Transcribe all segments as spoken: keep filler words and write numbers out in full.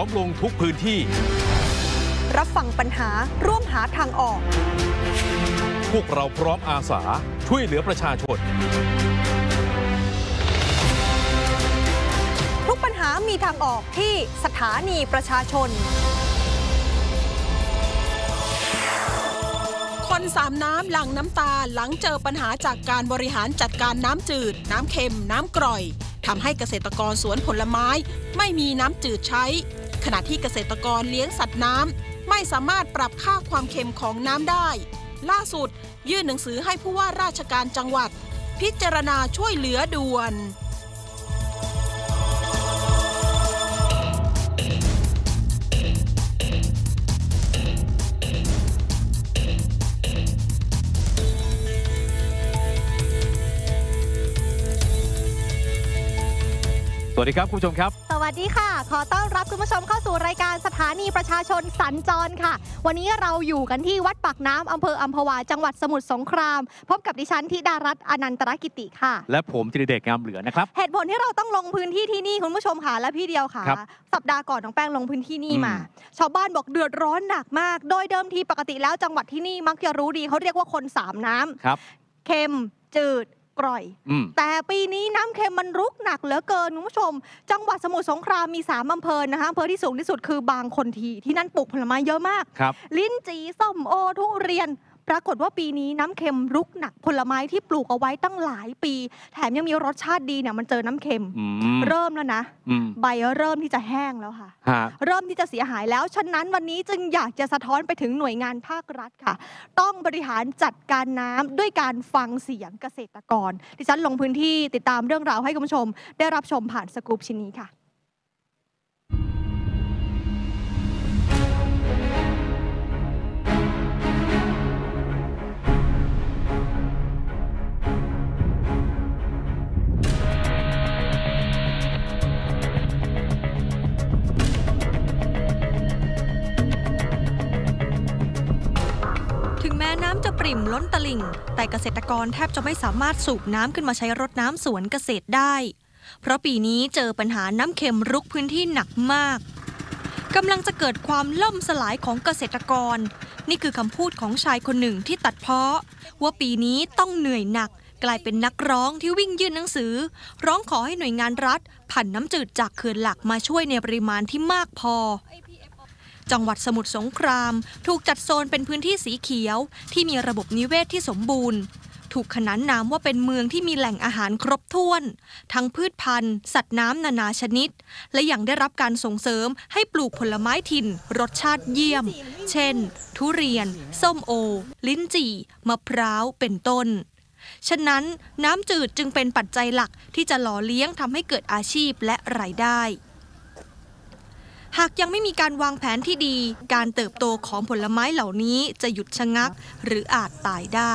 ร้อมลงทุกพื้นที่รับฟังปัญหาร่วมหาทางออกพวกเราพร้อมอาสาช่วยเหลือประชาชนทุกปัญหามีทางออกที่สถานีประชาชนคนสามน้ำหลั่งน้ำตาหลังเจอปัญหาจากการบริหารจัดการน้ำจืดน้ำเค็มน้ำกร่อยทำให้เกษตรกรสวนผลไม้ไม่มีน้ำจืดใช้ขณะที่เกษตรกรเลี้ยงสัตว์น้ำไม่สามารถปรับค่าความเค็มของน้ำได้ล่าสุดยื่นหนังสือให้ผู้ว่าราชการจังหวัดพิจารณาช่วยเหลือด่วนสวัสดีครับคุณผู้ชมครับสวัสดีค่ะขอต้อนรับคุณผู้ชมเข้าสู่รายการสถานีประชาชนสัญจรค่ะวันนี้เราอยู่กันที่วัดปากน้ำอำเภออัมพวาจังหวัดสมุทรสงครามพบกับดิฉันธิดารัตน์อนันตรกิติค่ะและผมจิรเดชงามเหลือนะครับเหตุผลที่เราต้องลงพื้นที่ที่นี่คุณผู้ชมค่ะและพี่เดียวค่ะสัปดาห์ก่อนน้องแป้งลงพื้นที่นี่มาชาวบ้านบอกเดือดร้อนหนักมากโดยเดิมทีปกติแล้วจังหวัดที่นี่มักจะรู้ดีเขาเรียกว่าคนสามน้ำครับเค็มจืดกร่อยแต่ปีนี้น้ำเค็มมันรุกหนักเหลือเกินคุณผู้ชมจังหวัดสมุทรสงครามมีสามอำเภอนะคะอำเภอที่สูงที่สุดคือบางคนทีที่นั่นปลูกผลไม้เยอะมากลิ้นจี่ส้มโอทุเรียนปรากฏว่าปีนี้น้ำเค็มรุกหนักผลไม้ที่ปลูกเอาไว้ตั้งหลายปีแถมยังมีรสชาติดีเนี่ยมันเจอน้ำเค็มเริ่มแล้วนะใบเริ่มที่จะแห้งแล้วค่ะเริ่มที่จะเสียหายแล้วฉะนั้นวันนี้จึงอยากจะสะท้อนไปถึงหน่วยงานภาครัฐค่ะต้องบริหารจัดการน้ำด้วยการฟังเสียงเกษตรกรดิฉันลงพื้นที่ติดตามเรื่องราวให้คุณผู้ชมได้รับชมผ่านสกู๊ปชิ้นนี้ค่ะถึงแม้น้ำจะปริ่มล้นตลิ่งแต่เกษตรกรแทบจะไม่สามารถสูบน้ำขึ้นมาใช้รดน้ำสวนเกษตรได้เพราะปีนี้เจอปัญหาน้ำเค็มรุกพื้นที่หนักมากกำลังจะเกิดความล่มสลายของเกษตรกรนี่คือคำพูดของชายคนหนึ่งที่ตัดเพ้อว่าปีนี้ต้องเหนื่อยหนักกลายเป็นนักร้องที่วิ่งยื่นหนังสือร้องขอให้หน่วยงานรัฐผันน้ำจืดจากเขื่อนหลักมาช่วยในปริมาณที่มากพอจังหวัดสมุทรสงครามถูกจัดโซนเป็นพื้นที่สีเขียวที่มีระบบนิเวศที่สมบูรณ์ถูกขนานนามว่าเป็นเมืองที่มีแหล่งอาหารครบถ้วนทั้งพืชพันธุ์สัตว์น้ำนานาชนิดและยังได้รับการส่งเสริมให้ปลูกผลไม้ถิ่นรสชาติเยี่ยมเช่นทุเรียนส้มโอลิ้นจี่มะพร้าวเป็นต้นฉะนั้นน้ำจืดจึงเป็นปัจจัยหลักที่จะหล่อเลี้ยงทำให้เกิดอาชีพและรายได้หากยังไม่มีการวางแผนที่ดีการเติบโตของผลไม้เหล่านี้จะหยุดชะงักหรืออาจตายได้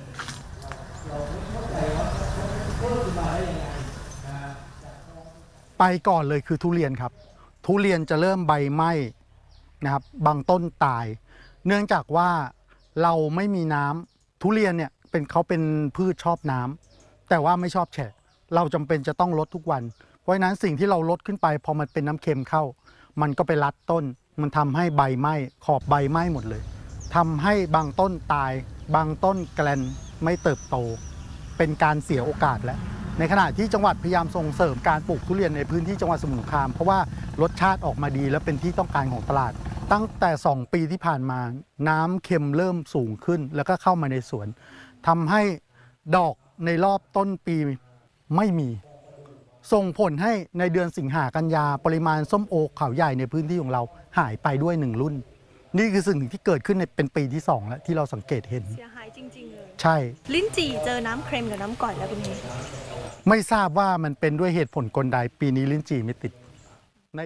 ไปก่อนเลยคือทุเรียนครับทุเรียนจะเริ่มใบไหม้นะครับบางต้นตายเนื่องจากว่าเราไม่มีน้ำทุเรียนเนี่ยเป็นเขาเป็นพืชชอบน้ำแต่ว่าไม่ชอบแฉะเราจำเป็นจะต้องลดทุกวันเพราะฉะนั้นสิ่งที่เราลดขึ้นไปพอมันเป็นน้ำเค็มเข้ามันก็ไปรัดต้นมันทำให้ใบไหม้ขอบใบไหม้หมดเลยทำให้บางต้นตายบางต้นแกลนไม่เติบโตเป็นการเสียโอกาสแล้วในขณะที่จังหวัดพยายามส่งเสริมการปลูกทุเรียนในพื้นที่จังหวัดสมุทรสงครามเพราะว่ารสชาติออกมาดีและเป็นที่ต้องการของตลาดตั้งแต่สองปีที่ผ่านมาน้ำเค็มเริ่มสูงขึ้นแล้วก็เข้ามาในสวนทำให้ดอกในรอบต้นปีไม่มีส่งผลให้ในเดือนสิงหากันยาปริมาณส้มโอเขาใหญ่ในพื้นที่ของเราหายไปด้วยหนึ่งรุ่นนี่คือสิ่งที่เกิดขึ้นในเป็นปีที่สองแล้วที่เราสังเกตเห็นเสียหายจริงๆเลยใช่ลิ้นจี่เจอน้ำเค็มกับน้ำกร่อยแล้วเป็นไงไม่ทราบว่ามันเป็นด้วยเหตุผลกลใดปีนี้ลิ้นจี่ไม่ติดใน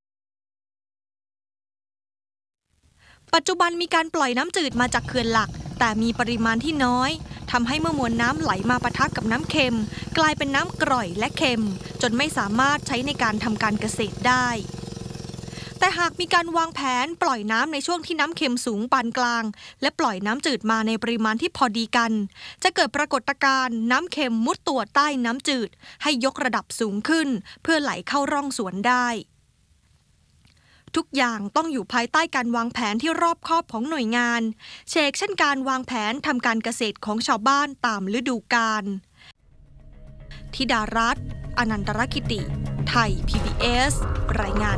ปัจจุบันมีการปล่อยน้ำจืดมาจากเขื่อนหลักแต่มีปริมาณที่น้อยทำให้เมื่อมวลน้ำไหลมาปะทะกับน้ำเค็มกลายเป็นน้ำกร่อยและเค็มจนไม่สามารถใช้ในการทำการเกษตรได้แต่หากมีการวางแผนปล่อยน้ำในช่วงที่น้ำเค็มสูงปานกลางและปล่อยน้ำจืดมาในปริมาณที่พอดีกันจะเกิดปรากฏการณ์น้ำเค็มมุดตัวใต้น้ำจืดให้ยกระดับสูงขึ้นเพื่อไหลเข้าร่องสวนได้ทุกๆอย่างต้องอยู่ภายใต้การวางแผนที่รอบคอบของหน่วยงานเชกเช่นการวางแผนทำการเกษตรของชาวบ้านตามฤดูกาลธิดารัตน์ อนันตรกิติ ไทย พี บี เอส รายงาน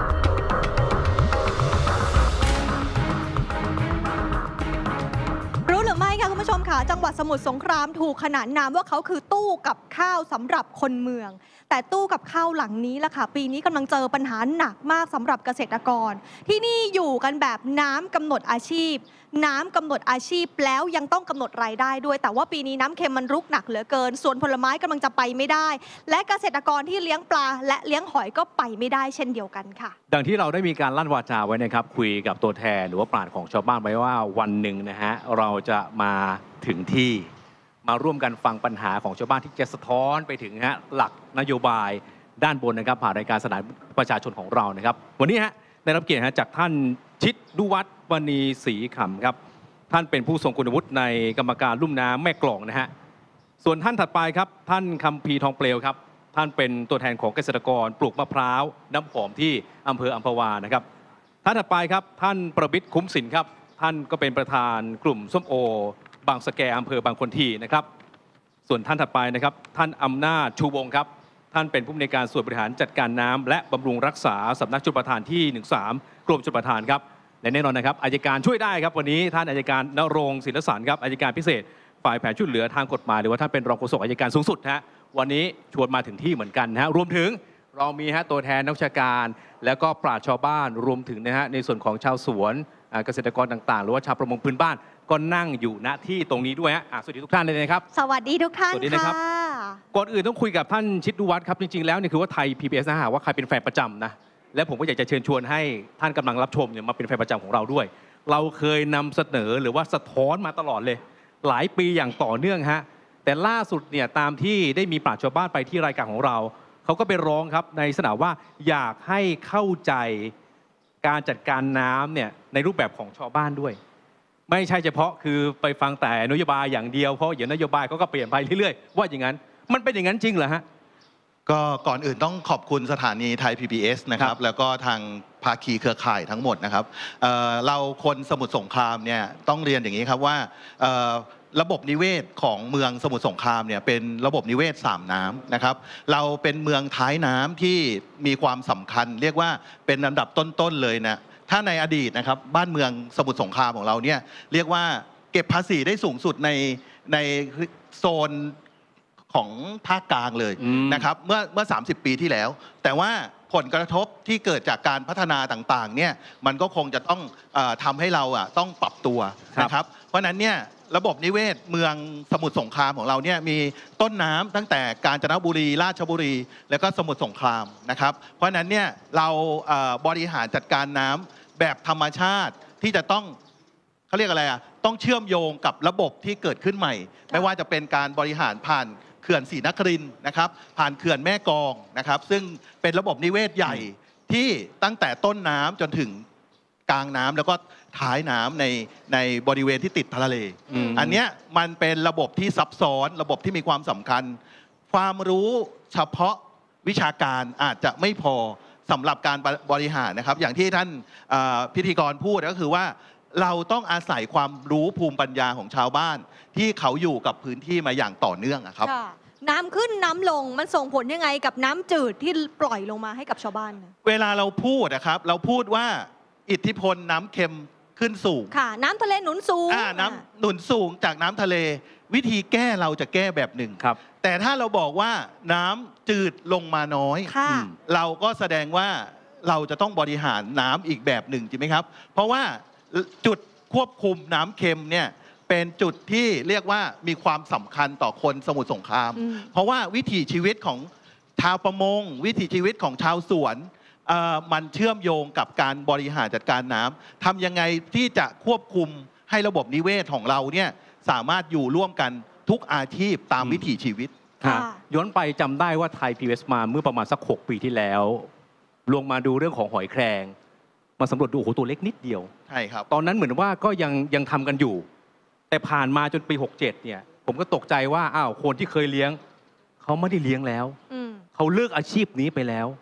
รู้หรือไม่คะคุณผู้ชมค่ะจังหวัดสมุทรสงครามถูกขนานนามว่าเขาคือตู้กับข้าวสำหรับคนเมืองแต่ตู้กับข้าวหลังนี้ล่ะค่ะปีนี้กำลังเจอปัญหาหนักมากสำหรับเกษตรกรที่นี่อยู่กันแบบน้ำกำหนดอาชีพน้ำกำหนดอาชีพแล้วยังต้องกำหนดรายได้ด้วยแต่ว่าปีนี้น้ำเค็มมันรุกหนักเหลือเกินสวนผลไม้กำลังจะไปไม่ได้และเกษตรกรที่เลี้ยงปลาและเลี้ยงหอยก็ไปไม่ได้เช่นเดียวกันค่ะดังที่เราได้มีการลั่นวาจาไว้นะครับคุยกับตัวแทนหรือว่าปราชญ์ของชาวบ้านไว้ว่าวันหนึ่งนะฮะเราจะมาถึงที่มาร่วมกันฟังปัญหาของชาวบ้านที่จะสะท้อนไปถึงฮะหลักนโยบายด้านบนนะครับผ่านรายการสนามประชาชนของเรานะครับวันนี้ฮะได้รับเกียรติฮะจากท่านชิดดุวัฒน์วณีศรีขำครับท่านเป็นผู้ทรงคุณวุฒิในกรรมการลุ่มน้ำแม่กลองนะฮะส่วนท่านถัดไปครับท่านคัมภีร์ทองเปลวครับท่านเป็นตัวแทนของเกษตรกรปลูกมะพร้าวน้ำหอมที่อำเภออัมพวานะครับท่านถัดไปครับท่านประวิตรคุ้มสินครับท่านก็เป็นประธานกลุ่มส้มโอบางสะแกอำเภอบางคนทีนะครับส่วนท่านถัดไปนะครับท่านอำนาจชูวงครับท่านเป็นผู้อำนวยการส่วนบริหารจัดการน้ำและบำรุงรักษาสำนักชลประทานที่หนึ่งสามกรมชลประทานครับและแน่นอนนะครับอัยการช่วยได้ครับวันนี้ท่านอัยการณรงค์ศิลสารครับอัยการพิเศษฝ่ายแผนช่วยเหลือทางกฎหมายหรือว่าท่านเป็นรองโฆษกอัยการสูงสุดฮะวันนี้ชวนมาถึงที่เหมือนกันนะฮะรวมถึงเรามีฮะตัวแทนนักวิชาการแล้วก็ปราชญ์ชาวบ้านรวมถึงนะฮะในส่วนของชาวสวนเกษตรกรต่างๆหรือว่าชาวประมงพื้นบ้านก็นั่งอยู่ณที่ตรงนี้ด้วยฮะสวัสดีทุกท่านเลยนะครับสวัสดีทุกท่านค่ะก่อนอื่นต้องคุยกับท่านชิดดุวัฒน์ครับจริงๆแล้วเนี่ยคือว่าไทย พี บี เอส นะฮะว่าใครเป็นแฟนประจำนะและผมก็อยากจะเชิญชวนให้ท่านกำลังรับชมเนี่ยมาเป็นแฟนประจำของเราด้วยเราเคยนำเสนอหรือว่าสะท้อนมาตลอดเลยหลายปีอย่างต่อเนื่องฮะแต่ล่าสุดเนี่ยตามที่ได้มีปราชญ์ชาวบ้านไปที่รายการของเราเขาก็ไปร้องครับในสนามว่าอยากให้เข้าใจการจัดการน้ำเนี่ยในรูปแบบของชาวบ้านด้วยไม่ใช่เฉพาะคือไปฟังแต่นโยบายอย่างเดียวเพราะเดี๋ยวนโยบายเขาก็เปลี่ยนไปเรื่อยๆว่าอย่างนั้นมันเป็นอย่างนั้นจริงเหรอฮะก็ก่อนอื่นต้องขอบคุณสถานีไทย พี บี เอส นะครับแล้วก็ทางภาคีเครือข่ายทั้งหมดนะครับ เอ่อ เราคนสมุทรสงครามเนี่ยต้องเรียนอย่างนี้ครับว่าระบบนิเวศของเมืองสมุทรสงครามเนี่ยเป็นระบบนิเวศสามน้ำนะครับเราเป็นเมืองท้ายน้ำที่มีความสำคัญเรียกว่าเป็นอันดับต้นๆเลยนะถ้าในอดีตนะครับบ้านเมืองสมุทรสงครามของเราเนี่ยเรียกว่าเก็บภาษีได้สูงสุดในในโซนของภาคกลางเลยนะครับเมื่อเมื่อสามสิบปีที่แล้วแต่ว่าผลกระทบที่เกิดจากการพัฒนาต่างๆเนี่ยมันก็คงจะต้องเอ่อทำให้เราอ่ะต้องปรับตัวนะครับเพราะฉะนั้นเนี่ยระบบนิเวศเมืองสมุทรสงครามของเราเนี่ยมีต้นน้ำตั้งแต่กาญจนบุรีราชบุรีแล้วก็สมุทรสงครามนะครับเพราะฉะนั้นเนี่ยเราเอ่อบริหารจัดการน้ำแบบธรรมชาติที่จะต้องเขาเรียกอะไรอ่ะต้องเชื่อมโยงกับระบบที่เกิดขึ้นใหม่ไม่ว่าจะเป็นการบริหารผ่านเขื่อนศรีนครินทร์นะครับผ่านเขื่อนแม่กลองนะครับซึ่งเป็นระบบนิเวศใหญ่ที่ตั้งแต่ต้นน้ำจนถึงกลางน้ำแล้วก็ท้ายน้ำในในบริเวณที่ติดทะเล อ, อันเนี้ยมันเป็นระบบที่ซับซ้อนระบบที่มีความสำคัญความรู้เฉพาะวิชาการอาจจะไม่พอสำหรับการบริหารนะครับอย่างที่ท่านพิธีกรพูดก็คือว่าเราต้องอาศัยความรู้ภูมิปัญญาของชาวบ้านที่เขาอยู่กับพื้นที่มาอย่างต่อเนื่องครับน้ำขึ้นน้ำลงมันส่งผลยังไงกับน้ำจืดที่ปล่อยลงมาให้กับชาวบ้านเวลาเราพูดนะครับเราพูดว่าอิทธิพลน้ำเค็มขึ้นสูงค่ะน้ำทะเลหนุนสูงอ่าน้ำหนุนสูงจากน้ำทะเลวิธีแก้เราจะแก้แบบหนึ่งครับแต่ถ้าเราบอกว่าน้ำจืดลงมาน้อยเราก็แสดงว่าเราจะต้องบริหารน้ำอีกแบบหนึ่งจริงไหมครับเพราะว่าจุดควบคุมน้ำเค็มเนี่ยเป็นจุดที่เรียกว่ามีความสำคัญต่อคนสมุทรสงครามเพราะว่าวิถีชีวิตของชาวประมงวิถีชีวิตของชาวสวนมันเชื่อมโยงกับการบริหารจัดการน้ำทำยังไงที่จะควบคุมให้ระบบนิเวศของเราเนี่ยสามารถอยู่ร่วมกันทุกอาชีพตามวิถีชีวิตย้อนไปจำได้ว่าไทย พี บี เอส มาเมื่อประมาณสักหกปีที่แล้วลงมาดูเรื่องของหอยแครงมาสำรวจดูโอ้โหตัวเล็กนิดเดียวใช่ครับตอนนั้นเหมือนว่าก็ยังยังทำกันอยู่แต่ผ่านมาจนปีหกเจ็ดเนี่ยผมก็ตกใจว่าอ้าวคนที่เคยเลี้ยงเขาไม่ได้เลี้ยงแล้วเขาเลิกอาชีพนี้ไปแล้ว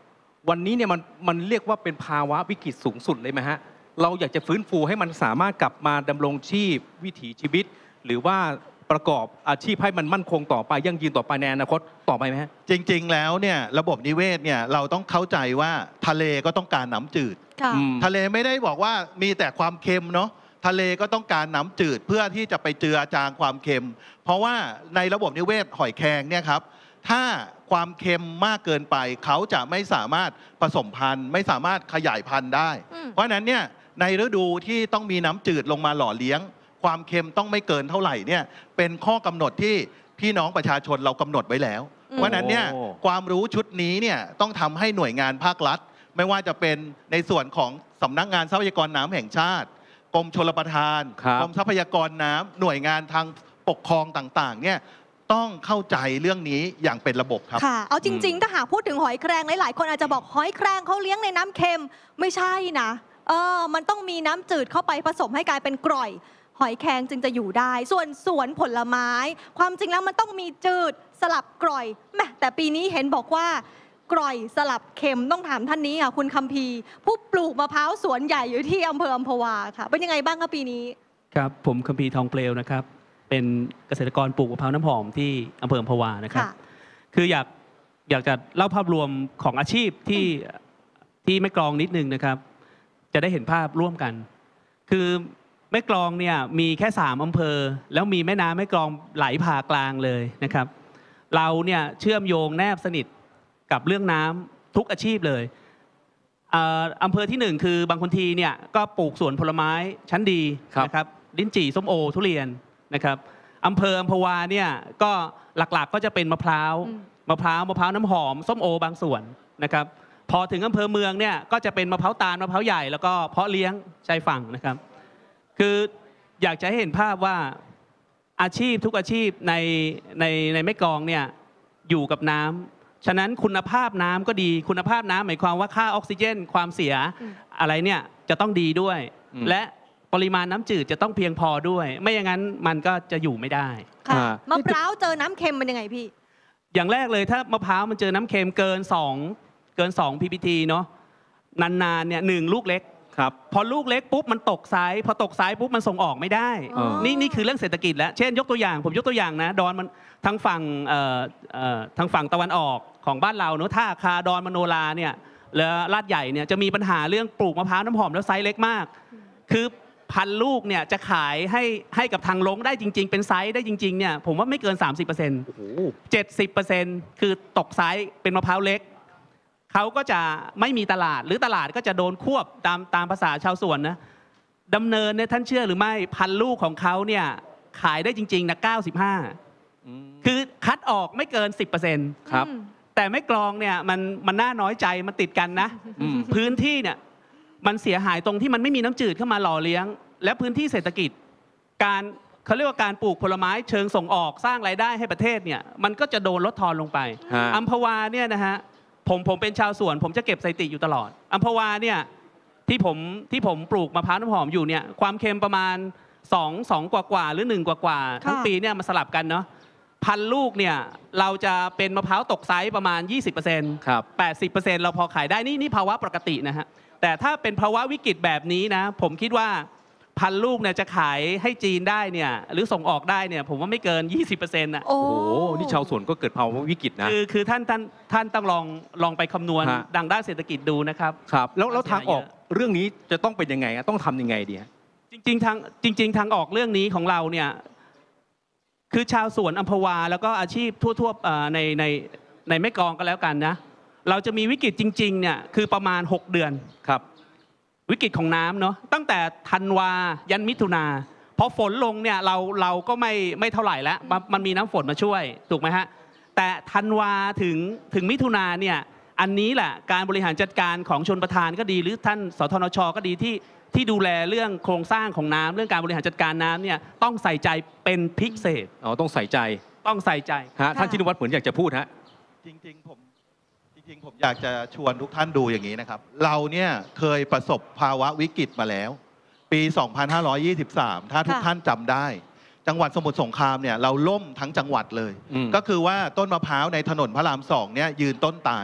วันนี้เนี่ยมันมันเรียกว่าเป็นภาวะวิกฤตสูงสุดเลยไหมฮะเราอยากจะฟื้นฟูให้มันสามารถกลับมาดำรงชีพวิถีชีวิตหรือว่าประกอบอาชีพให้มันมั่นคงต่อไปยั่งยืนต่อไปในอนาคตต่อไปไหมฮะจริงๆแล้วเนี่ยระบบนิเวศเนี่ยเราต้องเข้าใจว่าทะเลก็ต้องการน้ำจืดทะเลไม่ได้บอกว่ามีแต่ความเค็มเนาะทะเลก็ต้องการน้ำจืดเพื่อที่จะไปเจือจางความเค็มเพราะว่าในระบบนิเวศหอยแครงเนี่ยครับถ้าความเค็มมากเกินไปเขาจะไม่สามารถผสมพันธุ์ไม่สามารถขยายพันธุ์ได้เพราะฉะนั้นเนี่ยในฤดูที่ต้องมีน้ำจืดลงมาหล่อเลี้ยงความเค็มต้องไม่เกินเท่าไหร่เนี่ยเป็นข้อกำหนดที่พี่น้องประชาชนเรากำหนดไว้แล้วเพราะฉะนั้นเนี่ยความรู้ชุดนี้เนี่ยต้องทำให้หน่วยงานภาครัฐไม่ว่าจะเป็นในส่วนของสำนักงานทรัพยากรน้ำแห่งชาติกรมชลประทานกรมทรัพยากรน้ำหน่วยงานทางปกครองต่างๆเนี่ยต้องเข้าใจเรื่องนี้อย่างเป็นระบบครับค่ะเอาจริงๆถ้าหากพูดถึงหอยแครงหลายๆคนอาจจะบอกหอยแครงเขาเลี้ยงในน้ำเค็มไม่ใช่นะเออมันต้องมีน้ำจืดเข้าไปผสมให้กลายเป็นกร่อยหอยแครงจึงจะอยู่ได้ส่วนสวนผลไม้ความจริงแล้วมันต้องมีจืดสลับกร่อยแม่แต่ปีนี้เห็นบอกว่ากร่อยสลับเค็มต้องถามท่านนี้ค่ะคุณคัมภีร์ผู้ปลูกมะพร้าวสวนใหญ่อยู่ที่อำเภออัมพวาค่ะเป็นยังไงบ้างคะปีนี้ครับผมคัมภีร์ทองเปลวนะครับเป็นเกษตรกรปลูกมะพร้าวน้ำหอมที่อำเภออัมพวานะครับคืออยากอยากจะเล่าภาพรวมของอาชีพที่ที่แม่กลองนิดนึงนะครับจะได้เห็นภาพร่วมกันคือแม่กลองเนี่ยมีแค่สามอำเภอแล้วมีแม่น้ำแม่กลองไหลผ่ากลางเลยนะครับเราเนี่ยเชื่อมโยงแนบสนิทกับเรื่องน้ำทุกอาชีพเลยอำเภอที่หนึ่งคือบางคนทีเนี่ยก็ปลูกสวนผลไม้ชั้นดีนะครับลิ้นจี่ส้มโอทุเรียนนะครับอำเภออัมพวาเนี่ยก็หลักๆก็จะเป็นมะพร้าวมะพร้าวมะพร้าวน้ำหอมส้มโอบางส่วนนะครับพอถึงอำเภอเมืองเนี่ยก็จะเป็นมะพร้าวตาลมะพร้าวใหญ่แล้วก็เพาะเลี้ยงชายฝั่งนะครับคืออยากจะให้เห็นภาพว่าอาชีพทุกอาชีพในในในแม่กลองเนี่ยอยู่กับน้ำฉะนั้นคุณภาพน้ำก็ดีคุณภาพน้ำหมายความว่าค่าออกซิเจนความเสียอะไรเนี่ยจะต้องดีด้วยและปริมาณน้ำจืดจะต้องเพียงพอด้วยไม่อย่างนั้นมันก็จะอยู่ไม่ได้ค่ะมะพร้าวเจอน้ำเค็มเป็นยังไงพี่อย่างแรกเลยถ้ามะพร้าวมันเจอน้ำเค็มเกินสองเกินสอง พี พี ที เนาะนานๆเนี่ยหนึ่งลูกเล็กครับพอลูกเล็กปุ๊บมันตกไซส์พอตกไซส์ปุ๊บมันส่งออกไม่ได้นี่นี่คือเรื่องเศรษฐกิจแล้วเช่นยกตัวอย่างผมยกตัวอย่างนะดอนมันทางฝั่งเอ่อเอ่อทางฝั่งตะวันออกของบ้านเราเนาะท่าคาดอนมโนราเนี่ยแล้วลาดใหญ่เนี่ยจะมีปัญหาเรื่องปลูกมะพร้าวน้ำหอมแล้วไซส์เล็กมากคือพันลูกเนี่ยจะขายให้ให้กับทางลงได้จริงๆเป็นไซส์ได้จริงๆเนี่ยผมว่าไม่เกิน สามสิบเปอร์เซ็นต์ เจ็ดสิบเปอร์เซ็นต์ คือตกไซส์เป็นมะพร้าวเล็กเขาก็จะไม่มีตลาดหรือตลาดก็จะโดนควบตามตามภาษาชาวสวนนะดำเนินเนี่ยท่านเชื่อหรือไม่พันลูกของเขาเนี่ยขายได้จริงๆนะเก้าสิบห้าคือคัดออกไม่เกิน สิบเปอร์เซ็นต์ ครับแต่ไม่กลองเนี่ยมันมันน่าน้อยใจมันติดกันนะพื้นที่เนี่ยมันเสียหายตรงที่มันไม่มีน้ำจืดเข้ามาหล่อเลี้ยงและพื้นที่เศรษฐกิจการเขาเรียกว่าการปลูกผลไม้เชิงส่งออกสร้างรายได้ให้ประเทศเนี่ยมันก็จะโดนลดทอนลงไปอัมพวาเนี่ยนะฮะผมผมเป็นชาวสวนผมจะเก็บสถิติอยู่ตลอดอัมพวาเนี่ยที่ผมที่ผมปลูกมะพร้าวน้ำหอมอยู่เนี่ยความเค็มประมาณสอง สองกว่าๆหรือหนึ่งกว่าๆทั้งปีเนี่ยมาสลับกันเนาะพันลูกเนี่ยเราจะเป็นมะพร้าวตกไซส์ประมาณ ยี่สิบเปอร์เซ็นต์ ครับ แปดสิบเปอร์เซ็นต์ เราพอขายได้นี่นี่ภาวะปกตินะฮะแต่ถ้าเป็นภาวะวิกฤตแบบนี้นะผมคิดว่าพันลูกเนี่ยจะขายให้จีนได้เนี่ยหรือส่งออกได้เนี่ยผมว่าไม่เกิน ยี่สิบเปอร์เซ็นต์ อ่ะโอ้โหนี่ชาวสวนก็เกิดภาวะวิกฤตนะคือคือท่านท่านท่านต้องลองลองไปคำนวณดังด้านเศรษฐกิจดูนะครับครับแล้วแล้วทางออกเรื่องนี้จะต้องเป็นยังไงต้องทำยังไงดีจริงๆทางจริงๆทางออกเรื่องนี้ของเราเนี่ยคือชาวสวนอัมพวาแล้วก็อาชีพทั่วๆในในในแม่กลองก็แล้วกันนะเราจะมีวิกฤตจริงๆเนี่ยคือประมาณหกเดือนครับวิกฤตของน้ำเนาะตั้งแต่ธันวายันมิถุนาพอฝนลงเนี่ยเราเราก็ไม่ไม่เท่าไหร่แล้วมันมีน้ำฝนมาช่วยถูกไหมฮะแต่ธันวาถึงถึงมิถุนาเนี่ยอันนี้แหละการบริหารจัดการของชลประทานก็ดีหรือท่านสทนช.ก็ดีที่ที่ดูแลเรื่องโครงสร้างของน้ำเรื่องการบริหารจัดการน้ำเนี่ยต้องใส่ใจเป็นพิเศษอ๋อต้องใส่ใจต้องใส่ใจฮะท่านชินวัตรเหมือนอยากจะพูดฮะจริงๆผมจริงๆผมอยากจะชวนทุกท่านดูอย่างนี้นะครับเราเนี่ยเคยประสบภาวะวิกฤตมาแล้วปี สองพันห้าร้อยยี่สิบสาม ถ้าทุกท่านจำได้จังหวัดสมุทรสงครามเนี่ยเราล่มทั้งจังหวัดเลยก็คือว่าต้นมะพร้าวในถนนพระรามสองเนี่ยยืนต้นตาย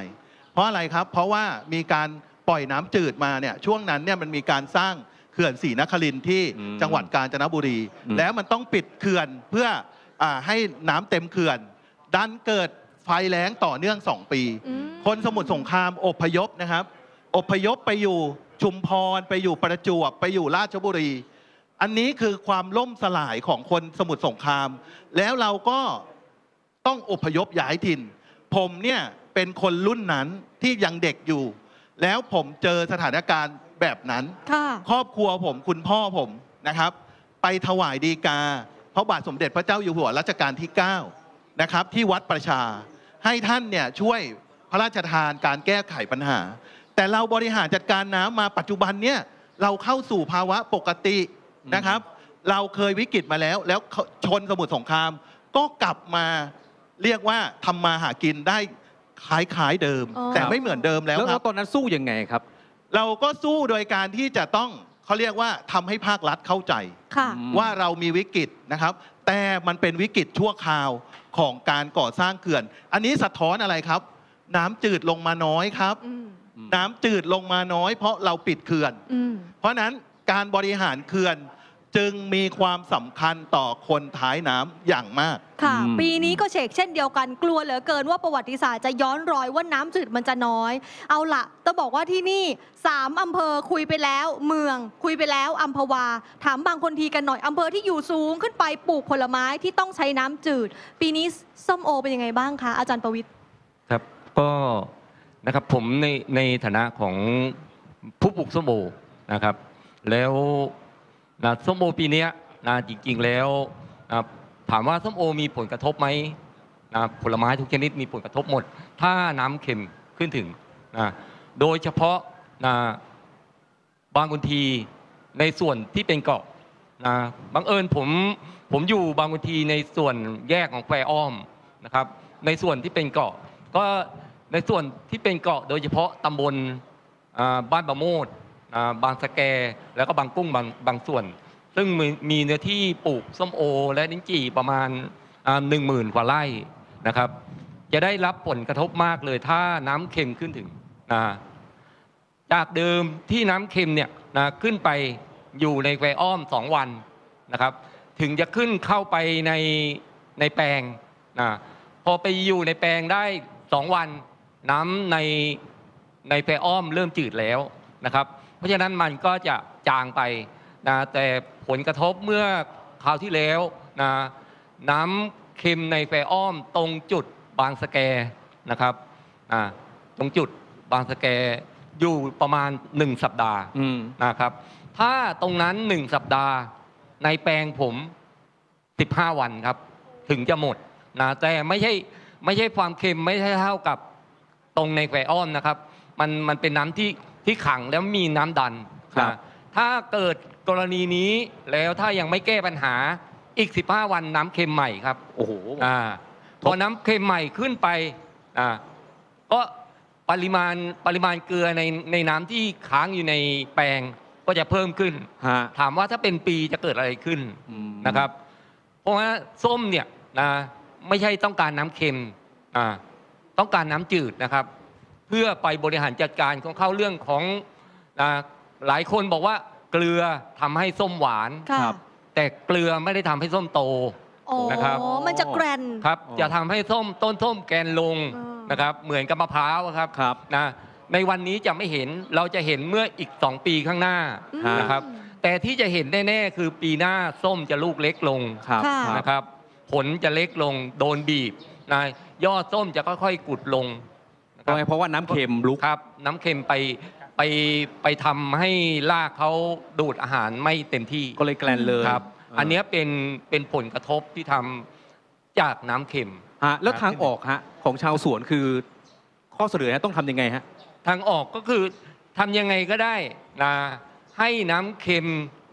เพราะอะไรครับเพราะว่ามีการปล่อยน้ำจืดมาเนี่ยช่วงนั้นเนี่ยมันมีการสร้างเขื่อนศรีนครินทร์ที่จังหวัดกาญจนบุรี แล้วมันต้องปิดเขื่อนเพื่ออ่าให้น้ำเต็มเขื่อนดันเกิดไฟแล้งต่อเนื่องสองปีคนสมุทรสงครามอพยพนะครับอพยพไปอยู่ชุมพรไปอยู่ประจวบไปอยู่ราชบุรี อันนี้คือความล่มสลายของคนสมุทรสงครามแล้วเราก็ต้องอพยพย้ายถิ่นผมเนี่ยเป็นคนรุ่นนั้นที่ยังเด็กอยู่แล้วผมเจอสถานการณ์แบบนั้นครอบครัวผมคุณพ่อผมนะครับไปถวายดีกาพระบาทสมเด็จพระเจ้าอยู่หัวรัชกาลที่เก้านะครับที่วัดประชาให้ท่านเนี่ยช่วยพระราชทานการแก้ไขปัญหาแต่เราบริหารจัดการน้ำมาปัจจุบันเนี่ยเราเข้าสู่ภาวะปกตินะครับเราเคยวิกฤตมาแล้วแล้วชนสมุทรสงครามก็กลับมาเรียกว่าทำมาหากินได้คล้ายๆเดิมแต่ไม่เหมือนเดิมแล้วครับแล้วตอนนั้นสู้ยังไงครับเราก็สู้โดยการที่จะต้องเขาเรียกว่าทำให้ภาครัฐเข้าใจว่าเรามีวิกฤตนะครับแต่มันเป็นวิกฤตชั่วคราวของการก่อสร้างเขื่อนอันนี้สะท้อนอะไรครับน้ำจืดลงมาน้อยครับน้ำจืดลงมาน้อยเพราะเราปิดเขื่อนเพราะนั้นการบริหารเขื่อนจึงมีความสำคัญต่อคนท้ายน้ำอย่างมากค่ะปีนี้ก็เชกเช่นเดียวกันกลัวเหลือเกินว่าประวัติศาสตร์จะย้อนรอยว่าน้ำจืดมันจะน้อยเอาละต้องบอกว่าที่นี่สามอำเภอคุยไปแล้วเมืองคุยไปแล้วอัมพวาถามบางคนทีกันหน่อยอำเภอที่อยู่สูงขึ้นไปปลูกผลไม้ที่ต้องใช้น้ำจืดปีนี้ส้มโอเป็นยังไงบ้างคะอาจารย์ประวิตรครับก็นะครับผมในในฐานะของผู้ปลูกส้มโอนะครับแล้วนะส้มโอปีนี้นะจริงๆแล้วนะถามว่าส้มโอมีผลกระทบไหมนะผลไม้ทุกชนิดมีผลกระทบหมดถ้าน้ำเค็มขึ้นถึงนะโดยเฉพาะนะบางคนทีในส่วนที่เป็นเกาะนะบังเอิญผมผมอยู่บางคนทีในส่วนแยกของแควอ้อมนะครับในส่วนที่เป็นเกาะก็ในส่วนที่เป็นเกาะโดยเฉพาะตำบลบ้านบะโมดบางสะแกแล้วก็บางกุ้งบางบางส่วนซึ่งมีมีเนื้อที่ปลูกส้มโอและลิ้นจี่ประมาณหนึ่งหมื่นกว่าไร่นะครับจะได้รับผลกระทบมากเลยถ้าน้ำเค็มขึ้นถึงนะจากเดิมที่น้ำเค็มเนี่ยนะขึ้นไปอยู่ในแควอ้อมสองวันนะครับถึงจะขึ้นเข้าไปในในแปลงนะพอไปอยู่ในแปลงได้สองวันน้ำในในแควอ้อมเริ่มจืดแล้วนะครับเพราะฉะนั้นมันก็จะจางไปนะแต่ผลกระทบเมื่อคราวที่แล้วนะน้ำเค็มในแควอ้อมตรงจุดบางสะแกนะครับนะตรงจุดบางสะแกอยู่ประมาณหนึ่งสัปดาห์นะครับถ้าตรงนั้นหนึ่งสัปดาห์ในแปลงผมสิบห้าวันครับถึงจะหมดนะแต่ไม่ใช่ไม่ใช่ความเค็มไม่ใช่เท่ากับตรงในแควอ้อมนะครับมันมันเป็นน้ำที่ที่ขังแล้วมีน้ำดันนะถ้าเกิดกรณีนี้แล้วถ้ายังไม่แก้ปัญหาอีกสิบห้าวันน้ำเค็มใหม่ครับโอ้โหอ่าพอน้ำเค็มใหม่ขึ้นไปอ่าก็ปริมาณปริมาณเกลือในในน้ำที่ค้างอยู่ในแปลงก็จะเพิ่มขึ้นถามว่าถ้าเป็นปีจะเกิดอะไรขึ้นนะครับเพราะว่าส้มเนี่ยนะไม่ใช่ต้องการน้ำเค็มอ่าต้องการน้ำจืดนะครับเพื่อไปบริหารจัดการของเข้าเรื่องของนะหลายคนบอกว่าเกลือทำให้ส้มหวานแต่เกลือไม่ได้ทำให้ส้มโตนะครับมันจะแกรนครับจะทำให้ส้มต้นส้มแกนลงนะครับเหมือนกับมะพร้าวครับนะในวันนี้จะไม่เห็นเราจะเห็นเมื่ออีกสองปีข้างหน้านะครับแต่ที่จะเห็นแน่ๆคือปีหน้าส้มจะลูกเล็กลงนะครับผลจะเล็กลงโดนบีบนะยอดส้มจะค่อยๆกุดลงเพราะว่าน้ำเค็มลุกครับน้ำเค็มไปไปไปทำให้รากเขาดูดอาหารไม่เต็มที่ก็เลยแกลนเลยครับอันนี้เป็นเป็นผลกระทบที่ทำจากน้ำเค็มฮะแล้วทางออกฮะของชาวสวนคือข้อเสนอต้องทำยังไงฮะทางออกก็คือทำยังไงก็ได้นะให้น้ำเค็ม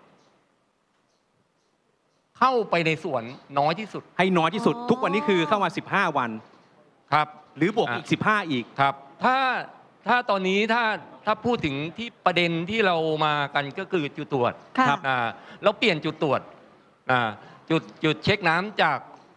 เข้าไปในสวนน้อยที่สุดให้น้อยที่สุดทุกวันนี้คือเข้ามาสิบห้าวันครับหรือบวกอีกสิบห้าอีกครับถ้าถ้าตอนนี้ถ้าถ้าพูดถึงที่ประเด็นที่เรามากันก็คือจุดตรวจครับเราเปลี่ยนจุดตรวจจุดจุดเช็คน้ำจาก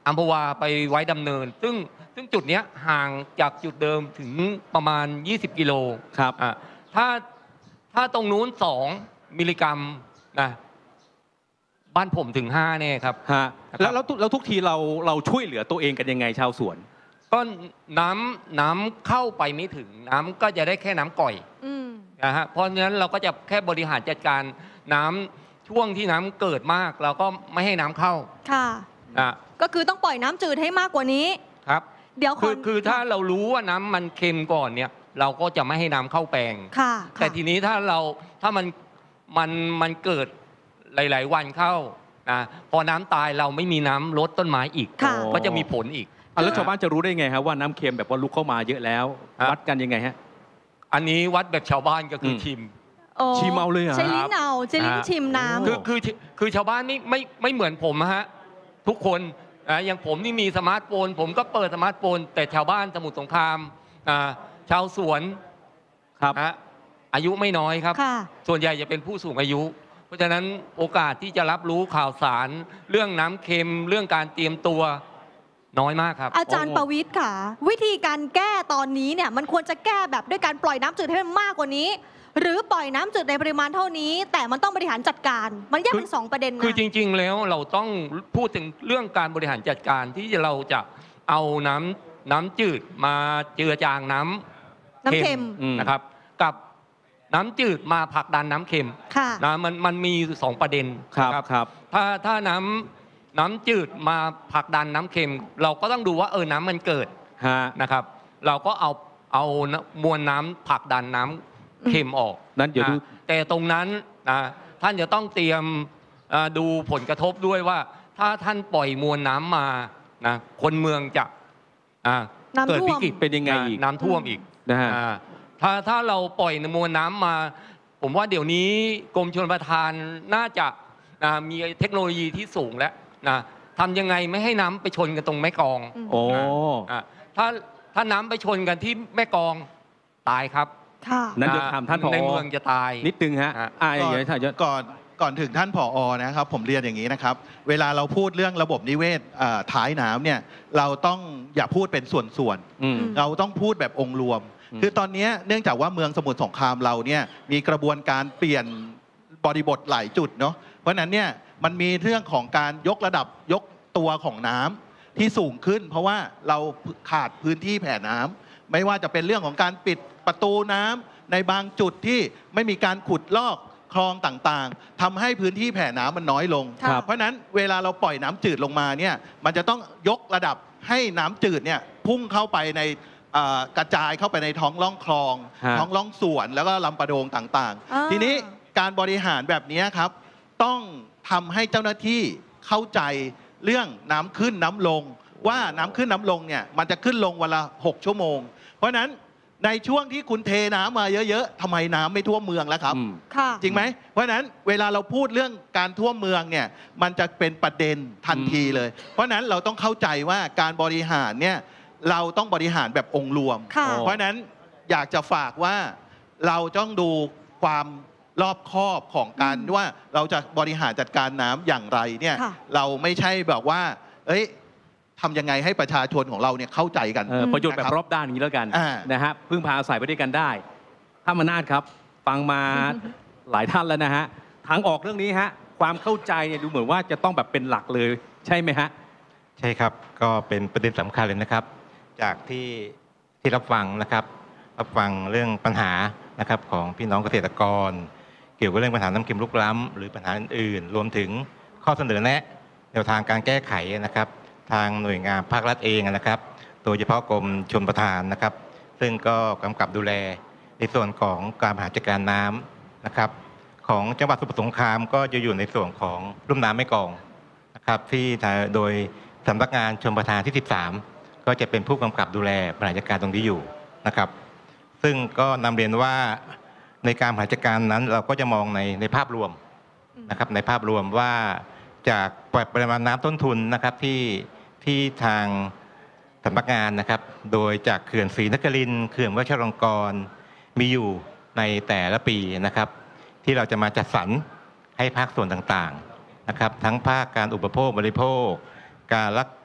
อัมพวาไปไว้ดำเนิน ซึ่งซึ่งจุดเนี้ยห่างจากจุดเดิมถึงประมาณยี่สิบกิโลครับอ่ะถ้าถ้าตรงนู้นสองมิลลิกรัมนะบ้านผมถึงห้าแน่ครับฮะแล้วแล้วแล้วทุกทีเราเราช่วยเหลือตัวเองกันยังไงชาวสวนก็น้ำน้ำเข้าไปไม่ถึงน้ำก็จะได้แค่น้ำก่อยนะฮะเพราะฉะนั้นเราก็จะแค่บริหารจัดการน้ำช่วงที่น้ำเกิดมากเราก็ไม่ให้น้ำเข้าค่ะนะก็คือต้องปล่อยน้ำจืดให้มากกว่านี้ครับเดี๋ยวคือคือถ้าเรารู้ว่าน้ำมันเค็มก่อนเนี่ยเราก็จะไม่ให้น้ำเข้าแปลงค่ะแต่ทีนี้ถ้าเราถ้ามันมันมันเกิดหลายๆวันเข้านะพอน้ำตายเราไม่มีน้ำลดต้นไม้อีกก็จะมีผลอีกแล้วชาวบ้านจะรู้ได้ไงครับว่าน้ำเค็มแบบว่าลุกเข้ามาเยอะแล้ววัดกันยังไงฮะอันนี้วัดแบบชาวบ้านก็คือชิมชิมเอาเลยอ่ะใช้ลิ้นเอาใช้ลิ้นชิมน้ำคือคือคือชาวบ้านนี่ไม่ไม่เหมือนผมฮะทุกคนอย่างผมนี่มีสมาร์ทโฟนผมก็เปิดสมาร์ทโฟนแต่ชาวบ้านสมุทรสงครามชาวสวนครับอายุไม่น้อยครับส่วนใหญ่จะเป็นผู้สูงอายุเพราะฉะนั้นโอกาสที่จะรับรู้ข่าวสารเรื่องน้ำเค็มเรื่องการเตรียมตัวน้อยมากครับอาจารย์ประวิตรค่ะวิธีการแก้ตอนนี้เนี่ยมันควรจะแก้แบบด้วยการปล่อยน้ำจืดให้มันมากกว่านี้หรือปล่อยน้ำจืดในปริมาณเท่านี้แต่มันต้องบริหารจัดการมันแยกเป็นสองประเด็นนะคือจริงๆแล้วเราต้องพูดถึงเรื่องการบริหารจัดการที่เราจะเอาน้ำน้ำจืดมาเจือจางน้ำเค็มนะครับกับน้ำจืดมาผลักดันน้ำเค็มนะมันมันมีสองประเด็นครับครับถ้าถ้าน้ำน้ำจืดมาผลักดันน้ำเค็มเราก็ต้องดูว่าเออน้ำมันเกิดนะครับเราก็เอาเอามวลน้ำผลักดันน้ำเค็มออกนั้นเดี๋ยวดูแต่ตรงนั้นนะท่านจะต้องเตรียมดูผลกระทบด้วยว่าถ้าท่านปล่อยมวลน้ำมานะคนเมืองจะเกิดวิกฤตเป็นยังไงอีกน้ำท่วมอีกนะฮะถ้าถ้าเราปล่อยมวลน้ำมา ผมว่าเดี๋ยวนี้กรมชลประทานน่าจะมีเทคโนโลยีที่สูงแล้วนะทำยังไงไม่ให้น้ำไปชนกันตรงแม่กลองโอ้ถ้าถ้าน้ำไปชนกันที่แม่กลองตายครับนั้นเดี๋ยวถามท่านผอในเมืองจะตายนิดนึงฮะก่อนก่อนถึงท่านผอนะครับผมเรียนอย่างนี้นะครับเวลาเราพูดเรื่องระบบนิเวศท้ายน้ำเนี่ยเราต้องอย่าพูดเป็นส่วนๆเราต้องพูดแบบองค์รวมคือตอนนี้เนื่องจากว่าเมืองสมุทรสงครามเราเนี่ยมีกระบวนการเปลี่ยนบริบทหลายจุดเนาะเพราะฉะนั้นเนี่ยมันมีเรื่องของการยกระดับยกตัวของน้ำที่สูงขึ้นเพราะว่าเราขาดพื้นที่แผ่น้ำไม่ว่าจะเป็นเรื่องของการปิดประตูน้ำในบางจุดที่ไม่มีการขุดลอกคลองต่างๆทำให้พื้นที่แผ่น้ำมันน้อยลงเพราะฉะนั้นเวลาเราปล่อยน้ำจืดลงมาเนี่ยมันจะต้องยกระดับให้น้ำจืดเนี่ยพุ่งเข้าไปในกระจายเข้าไปในท้องร่องคลองท้องร่องสวนแล้วก็ลำปะโดงต่างๆทีนี้การบริหารแบบนี้ครับต้องทำให้เจ้าหน้าที่เข้าใจเรื่องน้ำขึ้นน้ำลงว่าน้ำขึ้นน้ำลงเนี่ยมันจะขึ้นลงวันละหกชั่วโมงเพราะฉะนั้นในช่วงที่คุณเทน้ำมาเยอะๆทำไมน้ำไม่ท่วมเมืองแล้วครับจริงไหมเพราะฉะนั้นเวลาเราพูดเรื่องการท่วมเมืองเนี่ยมันจะเป็นประเด็นทันทีเลยเพราะฉะนั้นเราต้องเข้าใจว่าการบริหารเนี่ยเราต้องบริหารแบบองค์รวมเพราะฉะนั้นอยากจะฝากว่าเราต้องดูความรอบคอบของการว่าเราจะบริหารจัดการน้ำอย่างไรเนี่ยเราไม่ใช่แบบว่าเอ้ยทำยังไงให้ประชาชนของเราเนี่ยเข้าใจกันประโยชน์แบบรอบด้านอย่างนี้แล้วกันนะฮะพึ่งพาอาศัยไปด้วยกันได้ท่านอำนาจครับฟังมาหลายท่านแล้วนะฮะทางออกเรื่องนี้ฮะความเข้าใจเนี่ยดูเหมือนว่าจะต้องแบบเป็นหลักเลยใช่ไหมฮะใช่ครับก็เป็นประเด็นสำคัญเลยนะครับจากที่ที่รับฟังนะครับรับฟังเรื่องปัญหานะครับของพี่น้องเกษตรกรเกี่ยวกับเรื่องปัญหาน้ำเค็มลุกล้ำหรือปัญหาอื่นๆรวมถึงข้อเสนอแนะแนวทางการแก้ไขนะครับทางหน่วยงานภาครัฐเองนะครับโดยเฉพาะกรมชลประทานนะครับซึ่งก็กำกับดูแลในส่วนของการบริหารจัดการน้ำนะครับของจังหวัดสมุทรสงครามก็จะอยู่ในส่วนของลุ่มน้ำแม่กลองนะครับที่โดยสำนักงานชลประทานที่สิบสามก็จะเป็นผู้กำกับดูแลบริหารจัดการตรงนี้อยู่นะครับซึ่งก็นำเรียนว่าในการบริหารจัดการนั้นเราก็จะมองในในภาพรวมนะครับในภาพรวมว่าจากปริมาณน้ำต้นทุนนะครับที่ที่ทางสำนักงานนะครับโดยจากเขื่อนศรีนครินทร์เขื่อนวชิรลงกรณ์มีอยู่ในแต่ละปีนะครับที่เราจะมาจัดสรรให้ภาคส่วนต่างๆนะครับทั้งภาคการอุปโภคบริโภคการรัก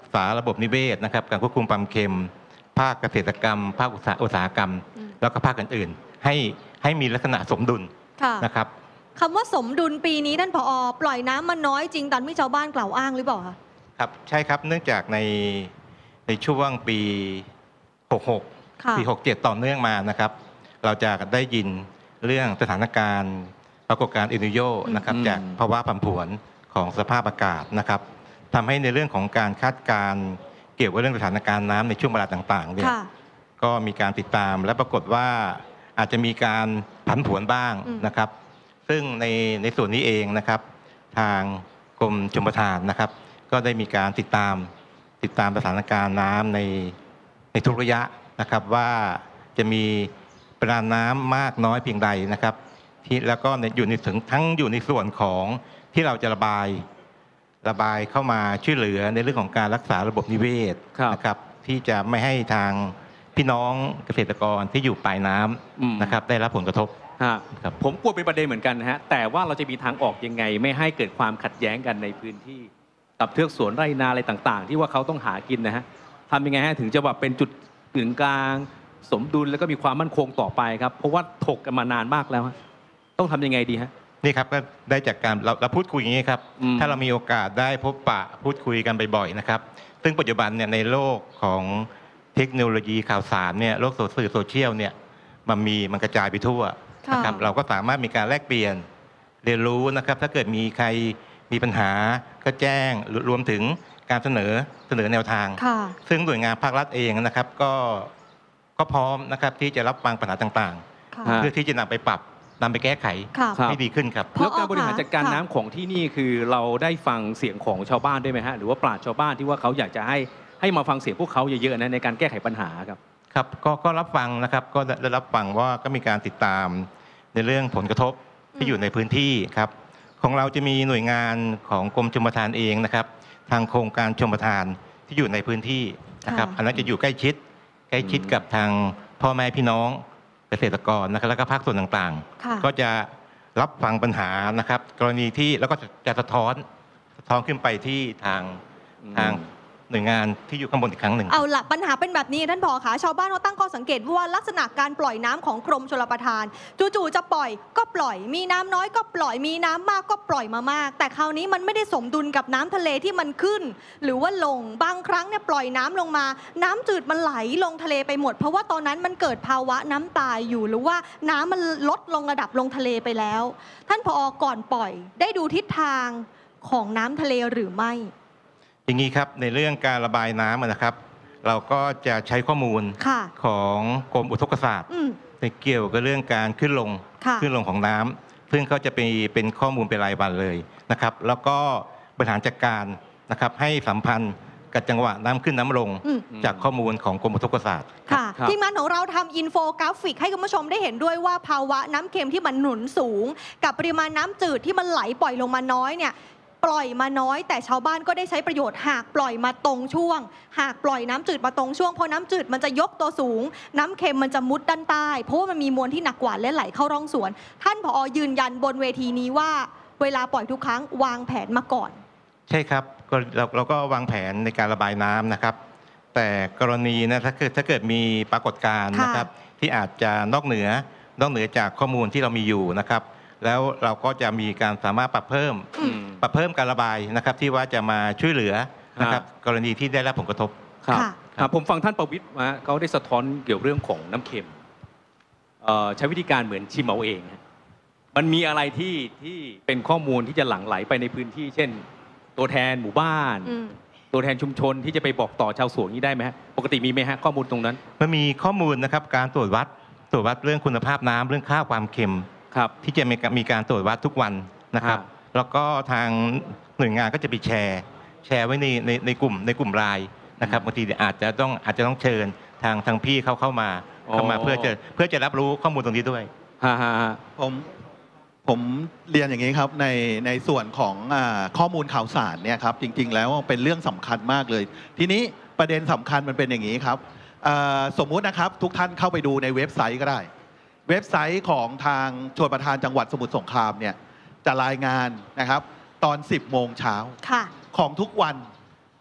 ษาระบบนิเวศนะครับการควบคุมความเค็มภาคเกษตรกรรม ภาคอุตสาหกรรม แล้วก็ภาคอื่นๆให้ให้มีลักษณะสมดุลนะครับคำว่าสมดุลปีนี้ท่านผอ.ปล่อยน้ำมันน้อยจริงตามที่ชาวบ้านกล่าวอ้างหรือเปล่าคะครับใช่ครับเนื่องจากในในช่วงปีหกหกปีหกเจ็ดต่อเนื่องมานะครับเราจะได้ยินเรื่องสถานการณ์ปรากฏการณ์เอลนิโญนะครับจากภาวะผันผวนของสภาพอากาศนะครับทำให้ในเรื่องของการคาดการณ์เกี่ยวกับเรื่องสถานการณ์น้ำในช่วงเวลาต่างๆเนี่ยก็มีการติดตามและปรากฏว่าอาจจะมีการผันผวนบ้างนะครับซึ่งในในส่วนนี้เองนะครับทางกรมชลประทานนะครับก็ได้มีการติดตามติดตามสถานการณ์น้ำในในทุกระยะนะครับว่าจะมีปริมาณน้ำมากน้อยเพียงใดนะครับที่แล้วก็อยู่ในถึงทั้งอยู่ในส่วนของที่เราจะระบายระบายเข้ามาช่วยเหลือในเรื่องของการรักษาระบบนิเวศนะครับที่จะไม่ให้ทางพี่น้องเกษตรกรที่อยู่ปลายน้ำนะครับได้รับผลกระทบครับผมกลัวเป็นประเด็นเหมือนกันนะฮะแต่ว่าเราจะมีทางออกยังไงไม่ให้เกิดความขัดแย้งกันในพื้นที่กับเทือกสวนไร่นาอะไรต่างๆที่ว่าเขาต้องหากินนะฮะทำยังไงฮะถึงจะแบบเป็นจุดกึ่งกลางสมดุลแล้วก็มีความมั่นคงต่อไปครับเพราะว่าถกกันมานานมากแล้วต้องทำยังไงดีฮะนี่ครับก็ได้จากการเราเราพูดคุยอย่างนี้ครับถ้าเรามีโอกาสได้พบปะพูดคุยกันบ่อยๆนะครับซึ่งปัจจุบันเนี่ยในโลกของเทคโนโลยีข่าวสารเนี่ยโลกสื่อโซเชียลเนี่ยมันมีมันกระจายไปทั่วนะครับเราก็สามารถมีการแลกเปลี่ยนเรียนรู้นะครับถ้าเกิดมีใครมีปัญหาก็แจ้งรวมถึงการเสนอเสนอแนวทางซึ่งหน่วยงานภาครัฐเองนะครับก็ก็พร้อมนะครับที่จะรับฟังปัญหาต่างๆเพื่อที่จะนำไปปรับนำไปแก้ไขให้ดีขึ้นครับแล้วการบริหารจัดการน้ำของที่นี่คือเราได้ฟังเสียงของชาวบ้านด้วยไหมฮะหรือว่าปราชญ์ชาวบ้านที่ว่าเขาอยากจะให้ให้มาฟังเสียงพวกเขาเยอะๆนะในการแก้ไขปัญหาครับครับก็ก็รับฟังนะครับก็ได้รับฟังว่าก็มีการติดตามในเรื่องผลกระทบที่อยู่ในพื้นที่ครับของเราจะมีหน่วยงานของกรมชลประทานเองนะครับทางโครงการชลประทานที่อยู่ในพื้นที่นะครับอันนั้นจะอยู่ใกล้ชิดใกล้ชิดกับทางพ่อแม่พี่น้องเกษตรกรนะครับแล้วก็ภาคส่วนต่างๆก็จะรับฟังปัญหานะครับกรณีที่แล้วก็จะสะท้อนสะท้อนขึ้นไปที่ทางทางหน่วยงานที่อยู่ข้างบนอีกครั้งหนึ่งเอาละปัญหาเป็นแบบนี้ท่านผอ.คะชาวบ้านเขาตั้งข้อสังเกตว่าลักษณะการปล่อยน้ำของกรมชลประทานจู่ๆจะปล่อยก็ปล่อยมีน้ำน้อยก็ปล่อยมีน้ำมากก็ปล่อยมามากแต่คราวนี้มันไม่ได้สมดุลกับน้ำทะเลที่มันขึ้นหรือว่าลงบางครั้งเนี่ยปล่อยน้ำลงมาน้ำจืดมันไหลลงทะเลไปหมดเพราะว่าตอนนั้นมันเกิดภาวะน้ำตายอยู่หรือว่าน้ำมันลดลงระดับลงทะเลไปแล้วท่านผอ.ก่อนปล่อยได้ดูทิศทางของน้ำทะเลหรือไม่อย่างนี้ครับในเรื่องการระบายน้ำนะครับเราก็จะใช้ข้อมูลของกรมอุทกศาสตร์ในเกี่ยวกับเรื่องการขึ้นลงขึ้นลงของน้ำซึ่งเขาจะเป็นเป็นข้อมูลเป็นรายวันเลยนะครับแล้วก็บริหารจัดการนะครับให้สัมพันธ์กับจังหวะน้ำขึ้นน้ำลงจากข้อมูลของกรมอุทกศาสตร์ค่ะทีมงานของเราทำอินโฟกราฟิกให้คุณผู้ชมได้เห็นด้วยว่าภาวะน้ำเค็มที่มันหนุนสูงกับปริมาณน้ำจืดที่มันไหลปล่อยลงมาน้อยเนี่ยปล่อยมาน้อยแต่ชาวบ้านก็ได้ใช้ประโยชน์หากปล่อยมาตรงช่วงหากปล่อยน้ำจืดมาตรงช่วงเพราะน้ำจืดมันจะยกตัวสูงน้ำเค็มมันจะมุดด้านใต้เพราะว่ามันมีมวลที่หนักกว่าและไหลเข้าร่องสวนท่านผอ.ยืนยันบนเวทีนี้ว่าเวลาปล่อยทุกครั้งวางแผนมาก่อนใช่ครับเราเราก็วางแผนในการระบายน้ำนะครับแต่กรณีนะถ้าเกิดถ้าเกิดมีปรากฏการณ์นะครับที่อาจจะนอกเหนือนอกเหนือจากข้อมูลที่เรามีอยู่นะครับแล้วเราก็จะมีการสามารถปรับเพิ่มปรับเพิ่มการระบายนะครับที่ว่าจะมาช่วยเหลือนะครับกรณีที่ได้รับผลกระทบครับผมฟังท่านประวิตรมาเขาได้สะท้อนเกี่ยวเรื่องของน้ำเค็มใช้วิธีการเหมือนชิมเอาเองมันมีอะไรที่ที่เป็นข้อมูลที่จะหลั่งไหลไปในพื้นที่เช่นตัวแทนหมู่บ้านตัวแทนชุมชนที่จะไปบอกต่อชาวสวนนี้ได้ไหมฮะปกติมีไหมฮะข้อมูลตรงนั้นมันมีข้อมูลนะครับการตรวจวัดตรวจวัดเรื่องคุณภาพน้ำเรื่องค่าความเค็มที่จะมีการตรวจวัดทุกวันนะครับแล้วก็ทางหน่วยงานก็จะไปแชร์แชร์ไว้ในในในกลุ่มในกลุ่มไลน์นะครับบางทีอาจจะต้องอาจจะต้องเชิญทางทางพี่เขาเข้ามาเข้ามาเพื่อจะเพื่อจะรับรู้ข้อมูลตรงนี้ด้วยผมผมเรียนอย่างนี้ครับในในส่วนของข้อมูลข่าวสารเนี่ยครับจริงๆแล้วเป็นเรื่องสำคัญมากเลยทีนี้ประเด็นสำคัญมันเป็นอย่างนี้ครับสมมุตินะครับทุกท่านเข้าไปดูในเว็บไซต์ก็ได้เว็บไซต์ของทางชลประทานจังหวัดสมุทรสงครามเนี่ยจะรายงานนะครับตอนสิบโมงเช้าของทุกวัน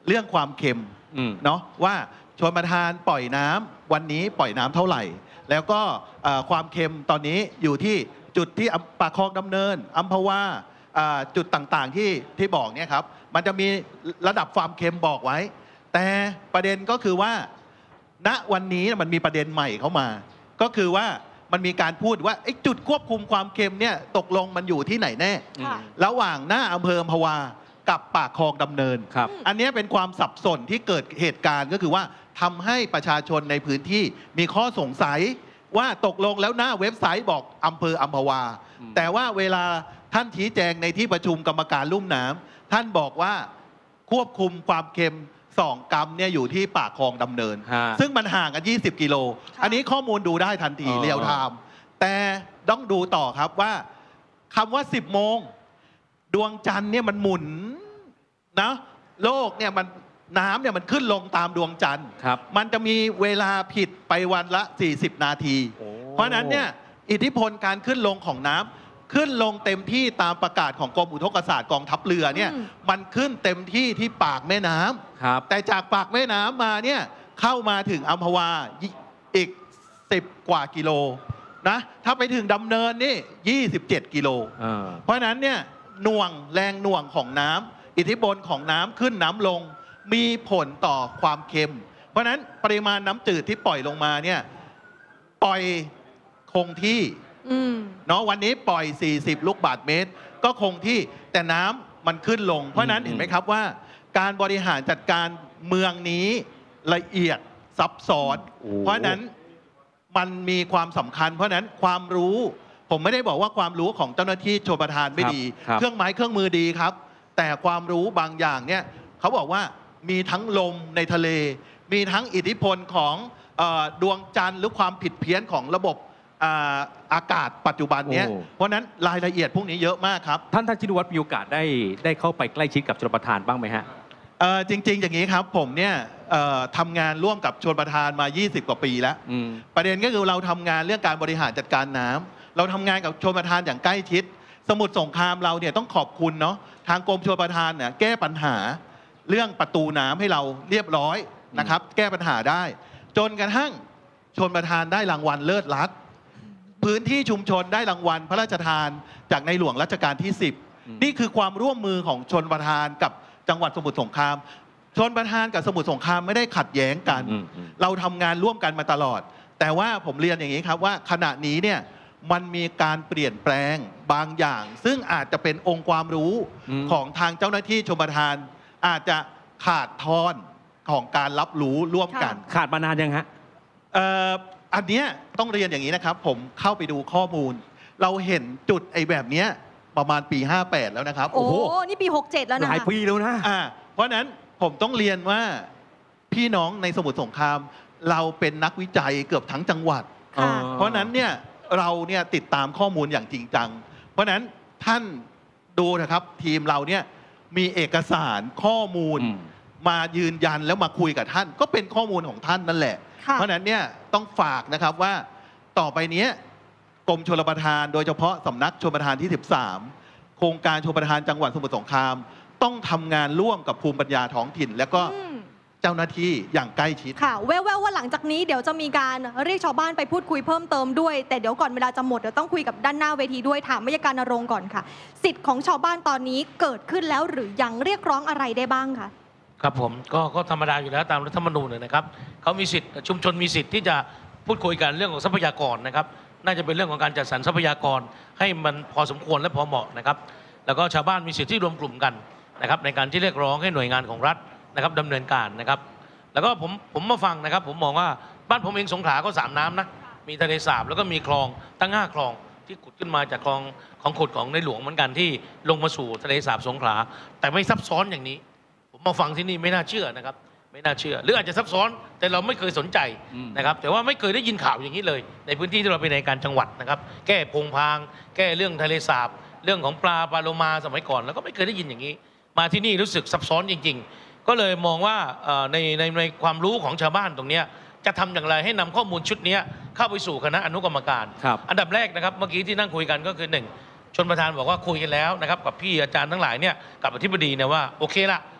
เรื่องความเค็มเนาะว่าชลประทานปล่อยน้ำวันนี้ปล่อยน้ำเท่าไหร่ แล้วก็ความเค็มตอนนี้อยู่ที่จุดที่ปากคลองดำเนินอัมพวาจุดต่างๆที่ที่บอกเนี่ยครับมันจะมีระดับความเค็มบอกไว้ แต่ประเด็นก็คือว่าณวันนี้มันมีประเด็นใหม่เข้ามาก็คือว่ามันมีการพูดว่าไอ้จุดควบคุมความเค็มเนี่ยตกลงมันอยู่ที่ไหนแน่ระหว่างหน้าอำเภออัมพวากับปากคลองดำเนินอันนี้เป็นความสับสนที่เกิดเหตุการณ์ก็คือว่าทำให้ประชาชนในพื้นที่มีข้อสงสัยว่าตกลงแล้วหน้าเว็บไซต์บอกอำเภออัมพวาแต่ว่าเวลาท่านชี้แจงในที่ประชุมกรรมการลุ่มน้ำท่านบอกว่าควบคุมความเค็มสองกรัมเนี่ยอยู่ที่ปากคลองดำเนินซึ่งมันห่างกันยี่สิบกิโลอันนี้ข้อมูลดูได้ทันทีเรียลไทม์แต่ต้องดูต่อครับว่าคำว่าสิบโมงดวงจันทร์เนี่ยมันหมุนนะโลกเนี่ยมันน้ำเนี่ยมันขึ้นลงตามดวงจันทร์มันจะมีเวลาผิดไปวันละสี่สิบนาทีเพราะนั้นเนี่ยอิทธิพลการขึ้นลงของน้ำขึ้นลงเต็มที่ตามประกาศของกรมอุทกศาสตร์กองทัพเรือเนี่ยมันขึ้นเต็มที่ที่ปากแม่น้ำแต่จากปากแม่น้ำมาเนี่ยเข้ามาถึงอัมพวาอีกสิบกว่ากิโลนะถ้าไปถึงดำเนินนี่ยี่สิบเจ็ดกิโลเพราะนั้นเนี่ยหน่วงแรงหน่วงของน้ำอิทธิพลของน้ำขึ้นน้ำลงมีผลต่อความเค็มเพราะนั้นปริมาณน้ำจืดที่ปล่อยลงมาเนี่ยปล่อยคงที่เนาะวันนี้ปล่อยสี่สิบลูกบาศก์เมตรก็คงที่แต่น้ำมันขึ้นลงเพราะนั้นเห็นไหมครับว่าการบริหารจัดการเมืองนี้ละเอียดซับซ้อนเพราะนั้นมันมีความสำคัญเพราะนั้นความรู้ผมไม่ได้บอกว่าความรู้ของเจ้าหน้าที่ชลประทานไม่ดีเครื่องไม้เครื่องมือดีครับแต่ความรู้บางอย่างเนี่ยเขาบอกว่ามีทั้งลมในทะเลมีทั้งอิทธิพลของดวงจันทร์หรือความผิดเพี้ยนของระบบอากาศปัจจุบันนี้เพราะนั้นรายละเอียดพวกนี้เยอะมากครับท่านท่านชินวัตรมีโอกาสได้ได้เข้าไปใกล้ชิดกับชลประทานบ้างไหมฮะจริงๆอย่างนี้ครับผมเนี่ยทำงานร่วมกับชลประทานมายี่สิบกว่าปีแล้วประเด็นก็คือเราทำงานเรื่องการบริหารจัดการน้ำเราทำงานกับชลประทานอย่างใกล้ชิดสมุทรสงครามเราเนี่ยต้องขอบคุณเนาะทางกรมชลประทานเนี่ยแก้ปัญหาเรื่องประตูน้ำให้เราเรียบร้อยนะครับแก้ปัญหาได้จนกระทั่งชลประทานได้รางวัลเลิศรัฐพื้นที่ชุมชนได้รางวัลพระราชทานจากในหลวงรัชกาลที่สิบนี่คือความร่วมมือของชลประทานกับจังหวัดสมุทรสงครามชลประทานกับสมุทรสงครามไม่ได้ขัดแย้งกันเราทำงานร่วมกันมาตลอดแต่ว่าผมเรียนอย่างนี้ครับว่าขณะนี้เนี่ยมันมีการเปลี่ยนแปลงบางอย่างซึ่งอาจจะเป็นองค์ความรู้ของทางเจ้าหน้าที่ชลประทานอาจจะขาดทอนของการรับรู้ร่วมกันขาดมานานยังฮะอันเนี้ยต้องเรียนอย่างนี้นะครับผมเข้าไปดูข้อมูลเราเห็นจุดไอ้แบบเนี้ยประมาณปีห้าแปดแล้วนะครับโอ้โหนี่ปีหกเจ็ดแล้วนะหลายปีแล้วนะอ่าเพราะนั้นผมต้องเรียนว่าพี่น้องในสมุทรสงครามเราเป็นนักวิจัยเกือบทั้งจังหวัดเพราะนั้นเนี่ยเราเนี่ยติดตามข้อมูลอย่างจริงจังเพราะนั้นท่านดูนะครับทีมเราเนี่ยมีเอกสารข้อมูลมายืนยันแล้วมาคุยกับท่านก็เป็นข้อมูลของท่านนั่นแหละเพราะนั้นเนี่ยต้องฝากนะครับว่าต่อไปนี้กรมชลประทานโดยเฉพาะสำนักชลประทานที่สิบสามโครงการชลประทานจังหวัดสมุทรสงครามต้องทำงานร่วมกับภูมิปัญญาท้องถิ่นและก็เจ้าหน้าที่อย่างใกล้ชิดค่ะแววๆว่าหลังจากนี้เดี๋ยวจะมีการเรียกชาวบ้านไปพูดคุยเพิ่มเติมด้วยแต่เดี๋ยวก่อนเวลาจะหมดเดี๋ยวต้องคุยกับด้านหน้าเวทีด้วยถามวิทยาการณรงค์ก่อนค่ะสิทธิ์ของชาวบ้านตอนนี้เกิดขึ้นแล้วหรือยังเรียกร้องอะไรได้บ้างคะครับผมก็ก็ธรรมดาอยู่แล้วตามรัฐธรรมนูญนะครับเขามีสิทธิ์ชุมชนมีสิทธิ์ที่จะพูดคุยกันเรื่องของทรัพยากรนะครับน่าจะเป็นเรื่องของการจัดสรรทรัพยากรให้มันพอสมควรและพอเหมาะนะครับแล้วก็ชาวบ้านมีสิทธิ์ที่รวมกลุ่มกันนะครับในการที่เรียกร้องให้หน่วยงานของรัฐนะครับดำเนินการนะครับแล้วก็ผมผมมาฟังนะครับผมมองว่าบ้านผมเองสงขลาก็สามน้ำนะมีทะเลสาบแล้วก็มีคลองตั้งห้าคลองที่ขุดขึ้นมาจากคลองของขุดของในหลวงเหมือนกันที่ลงมาสู่ทะเลสาบสงขลาแต่ไม่ซับซ้อนอย่างนี้ผมมาฟังที่นี่ไม่น่าเชื่อนะครับไม่น่าเชื่อหรืออาจจะซับซ้อนแต่เราไม่เคยสนใจนะครับแต่ว่าไม่เคยได้ยินข่าวอย่างนี้เลยในพื้นที่ที่เราไปในการจังหวัดนะครับแก้พงพางแก้เรื่องทะเลสาบเรื่องของปลาปลาโลมาสมัยก่อนแล้วก็ไม่เคยได้ยินอย่างนี้มาที่นี่รู้สึกซับซ้อนจริงๆก็เลยมองว่าในในในความรู้ของชาวบ้านตรงนี้จะทำอย่างไรให้นำข้อมูลชุดนี้เข้าไปสู่คณะอนุกรรมการอันดับแรกนะครับเมื่อกี้ที่นั่งคุยกันก็คือหนึ่งชลประทานบอกว่าคุยกันแล้วนะครับกับพี่อาจารย์ทั้งหลายเนี่ยกับอธิบดีเนี่ยว่าโอเคละ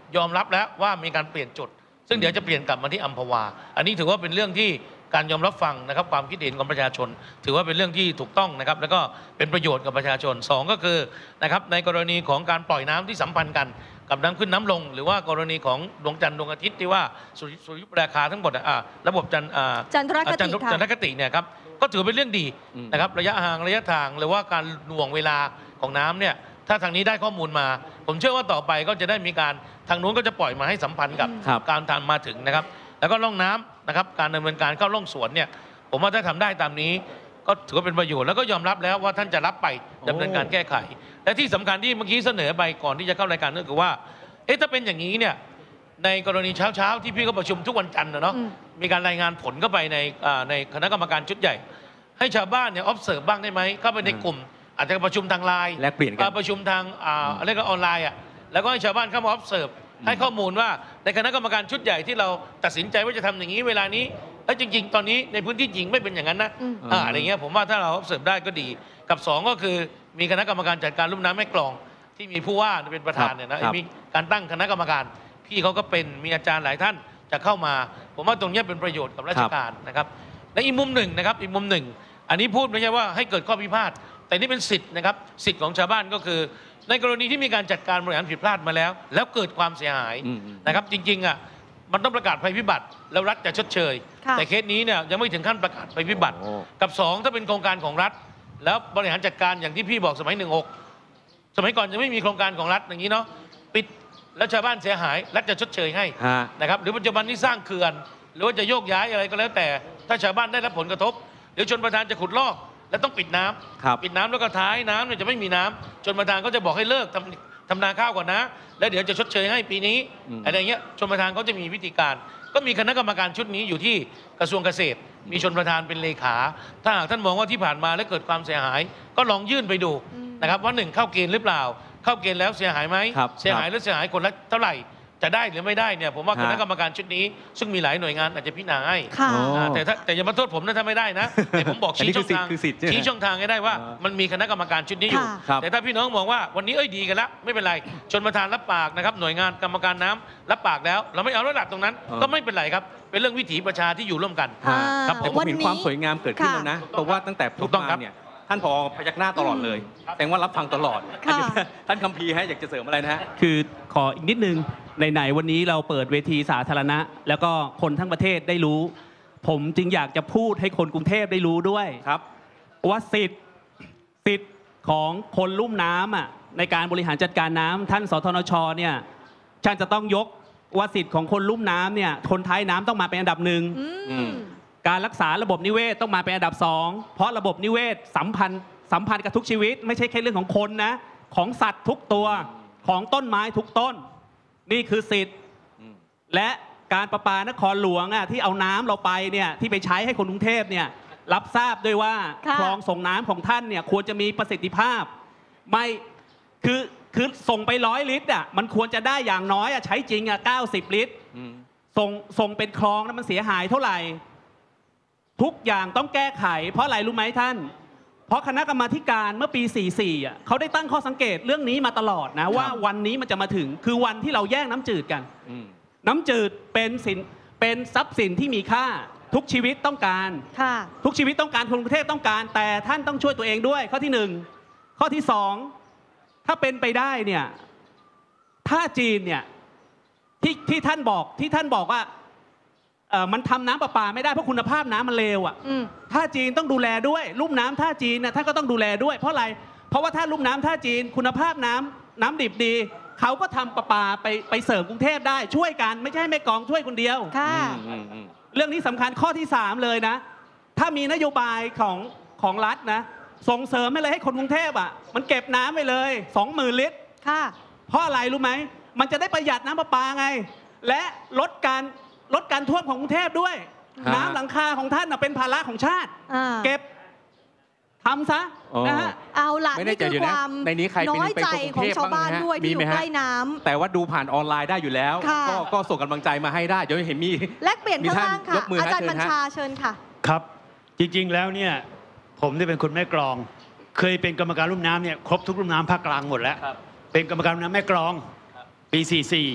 ยอมรับแล้วว่ามีการเปลี่ยนจุดซึ่งเดี๋ยวจะเปลี่ยนกลับมาที่อัมพวาอันนี้ถือว่าเป็นเรื่องที่การยอมรับฟังนะครับความคิดเห็นของประชาชนถือว่าเป็นเรื่องที่ถูกต้องนะครับแล้วก็เป็นประโยชน์กับประชาชนสองก็คือนะครับในกรณีของการปล่อยน้ำที่สัมพันธ์กันกับน้ำขึ้นน้ำลงหรือว่ากรณีของดวงจันทร์ดวงอาทิตย์ที่ว่าสุริสุริยุปราคาทั้งหมดอ่ะระบบจันทร์จันทรคติจันทรค่ะจันทรคติเนี่ยครับก็ถือเป็นเรื่องดีนะครับระยะห่างระยะทางหรือว่าการหน่วงเวลาของน้ำเนี่ยถ้าทางนี้ได้ข้อมูลมาผมเชื่อว่าต่อไปก็จะได้มีการทางนู้นก็จะปล่อยมาให้สัมพันธ์กับการทานมาถึงนะครับแล้วก็ล่องน้ำนะครับการดำเนินการเข้าล่องสวนเนี่ยผมว่าถ้าทำได้ตามนี้ก็ถือว่าเป็นประโยชน์แล้วก็ยอมรับแล้วว่าท่านจะรับไปดำเนินการแก้ไขและที่สำคัญที่เมื่อกี้เสนอไปก่อนที่จะเข้ารายการก็คือว่าเอ๊ะถ้าเป็นอย่างนี้เนี่ยในกรณีเช้าๆที่พี่ก็ประชุมทุกวันจันทร์นะเนาะมีการรายงานผลเข้าไปในในคณะกรรมการชุดใหญ่ให้ชาวบ้านเนี่ย observe บ้างได้ไหมเข้าไปในกลุ่มอาจจะประชุมทางไลน์แลกเปลี่ยนกันประชุมทางอะไรก็ออนไลน์อ่ะแล้วก็ให้ชาวบ้านเข้ามา observe ให้ข้อมูลว่าในคณะกรรมการชุดใหญ่ที่เราตัดสินใจว่าจะทำอย่างนี้เวลานี้แล้วจริงๆตอนนี้ในพื้นที่จริงไม่เป็นอย่างนั้นนะอ่าอะไรเงี้ยผมว่าถ้าเรา observe ได้ก็ดีกับสองก็คือมีคณะกรรมการจัดการลุ่มน้ำแม่กลองที่มีผู้ว่าเป็นประธานเนี่ยนะมีการตั้งคณะกรรมการพี่เขาก็เป็นมีอาจารย์หลายท่านจะเข้ามาผมว่าตรงนี้เป็นประโยชน์กับราชการนะครับและอีกมุมหนึ่งนะครับอีกมุมหนึ่งอันนี้พูดไม่ใช่ว่าให้เกิดข้อพิพาทแต่นี่เป็นสิทธิ์นะครับสิทธิ์ของชาวบ้านก็คือในกรณีที่มีการจัดการบริหารผิดพลาดมาแล้วแล้วเกิดความเสียหายนะครับจริงๆอ่ะมันต้องประกาศภัยพิบัติแล้วรัฐจะชดเชยแต่เคสนี้เนี่ยยังไม่ถึงขั้นประกาศภัยพิบัติกับสองถ้าเป็นโครงการของรัฐแล้วบริหารจัดการอย่างที่พี่บอกสมัยหนึ่งหกสมัยก่อนจะไม่มีโครงการของรัฐอย่างนี้เนาะปิดแล้วชาวบ้านเสียหายรัฐจะชดเชยให้นะครับหรือปัจจุบันนี้สร้างเขื่อนหรือว่าจะโยกย้ายอะไรก็แล้วแต่ถ้าชาวบ้านได้รับผลกระทบหรือชนประทานจะขุดลอกแล้วต้องปิดน้ำปิดน้ำแล้วก็ท้ายน้ำเนี่ยจะไม่มีน้ำชนประทานก็จะบอกให้เลิกทำทำนาข้าวก่อนนะแล้วเดี๋ยวจะชดเชยให้ปีนี้อะไรเงี้ยชนประทานเขาจะมีวิธีการก็มีคณะกรรมการชุดนี้อยู่ที่กระทรวงเกษตรมีชนประทานเป็นเลขาถ้าหากท่านมองว่าที่ผ่านมาและเกิดความเสียหายก็ลองยื่นไปดูนะครับว่าหนึ่งเข้าเกณฑ์หรือเปล่าเข้าเกณฑ์แล้วเสียหายไหมเสียหายแล้วเสียหายคนละเท่าไหร่จะได้หรือไม่ได้เนี่ยผมว่าคณะกรรมการชุดนี้ซึ่งมีหลายหน่วยงานอาจจะพิจารณาให้แต่ถ้าแต่อย่ามาโทษผมนะถ้าไม่ได้นะแต่ผมบอกชี้ช่องทางชี้ช่องทางให้ได้ว่ามันมีคณะกรรมการชุดนี้อยู่แต่ถ้าพี่น้องมองว่าวันนี้เอ้ยดีกันแล้วไม่เป็นไรชนประทานรับปากนะครับหน่วยงานกรรมการน้ำรับปากแล้วเราไม่เอาระดับตรงนั้นก็ไม่เป็นไรครับเป็นเรื่องวิถีประชาที่อยู่ร่วมกันครับแต่ผมเห็นความสวยงามเกิดขึ้นแล้วนะเพราะว่าตั้งแต่พูดมาเนี่ยท่านผอพยักหน้าตลอดเลยแสดงว่ารับฟังตลอดท่านคัมภีร์ให้อยากจะเสริมอะไรนะฮะคือขออีกนิดนึงไหนๆวันนี้เราเปิดเวทีสาธารณะแล้วก็คนทั้งประเทศได้รู้ผมจึงอยากจะพูดให้คนกรุงเทพได้รู้ด้วยครับว่าสิทธิ์สิทธิ์ของคนลุ่มน้ำอ่ะในการบริหารจัดการน้ำท่านสธนชเนี่ยท่านจะต้องยกว่าสิทธิ์ของคนลุ่มน้ำเนี่ยคนท้ายน้ำต้องมาเป็นอันดับหนึ่งการรักษาระบบนิเวศต้องมาเป็นอันดับสองเพราะระบบนิเวศสัมพันธ์สัมพันธ์กับทุกชีวิตไม่ใช่แค่เรื่องของคนนะของสัตว์ทุกตัวของต้นไม้ทุกต้นนี่คือสิทธิ์และการประปานครหลวงอ่ะที่เอาน้ำเราไปเนี่ยที่ไปใช้ให้คนกรุงเทพเนี่ยรับทราบด้วยว่าคลองส่งน้ำของท่านเนี่ยควรจะมีประสิทธิภาพไม่คือคือส่งไปร้อยลิตรอ่ะมันควรจะได้อย่างน้อยอ่ะใช้จริงอ่ะเก้าสิบลิตรส่งส่งเป็นคลองแล้วมันเสียหายเท่าไหร่ทุกอย่างต้องแก้ไขเพราะอะไรรู้ไหมท่านเพราะคณะกรรมาธิการเมื่อปีสี่สิบสี่อ่ะเขาได้ตั้งข้อสังเกตเรื่องนี้มาตลอดนะว่าวันนี้มันจะมาถึงคือวันที่เราแย่งน้ำจืดกันน้ำจืดเป็นสินเป็นทรัพย์สินที่มีค่าทุกชีวิตต้องการทุกชีวิตต้องการคนกรุงเทพต้องการแต่ท่านต้องช่วยตัวเองด้วยข้อที่หนึ่งข้อที่สองถ้าเป็นไปได้เนี่ยถ้าจีนเนี่ยที่ที่ท่านบอกที่ท่านบอกว่ามันทำน้ำประปาไม่ได้เพราะคุณภาพน้ำมันเลวอ่ะท่าจีนต้องดูแลด้วยลุ่มน้ำท่าจีนนะท่านก็ต้องดูแลด้วยเพราะอะไรเพราะว่าถ้าลุ่มน้ำท่าจีนคุณภาพน้ำน้ำดิบดีเขาก็ทำประปาไปไปเสริมกรุงเทพได้ช่วยกันไม่ใช่แม่กองช่วยคนเดียวเรื่องนี้สำคัญข้อที่สามเลยนะถ้ามีนโยบายของของรัฐนะส่งเสริมให้เลยให้คนกรุงเทพอ่ะมันเก็บน้ำไปเลยสองหมื่นลิตรเพราะอะไรรู้ไหมมันจะได้ประหยัดน้ำประปาไงและลดการลดการท่วมของกรุงเทพด้วยน้ำหลังคาของท่านเป็นภาระของชาติเก็บทำซะนะฮะเอาล่ะนี่คือความน้อยใจของชาวบ้านด้วยที่อยู่ใกล้น้ำแต่ว่าดูผ่านออนไลน์ได้อยู่แล้วก็ส่งกำลังใจมาให้ได้เดี๋ยวเห็นมีแลกเปลี่ยนข้างล่างค่ะอาจารย์บัญชาเชิญค่ะครับจริงๆแล้วเนี่ยผมได้เป็นคนแม่กลองเคยเป็นกรรมการลุ่มน้ำเนี่ยครบทุกลุ่มน้ำภาคกลางหมดแล้วเป็นกรรมการลุ่มน้ำแม่กลองปีสี่สิบสี่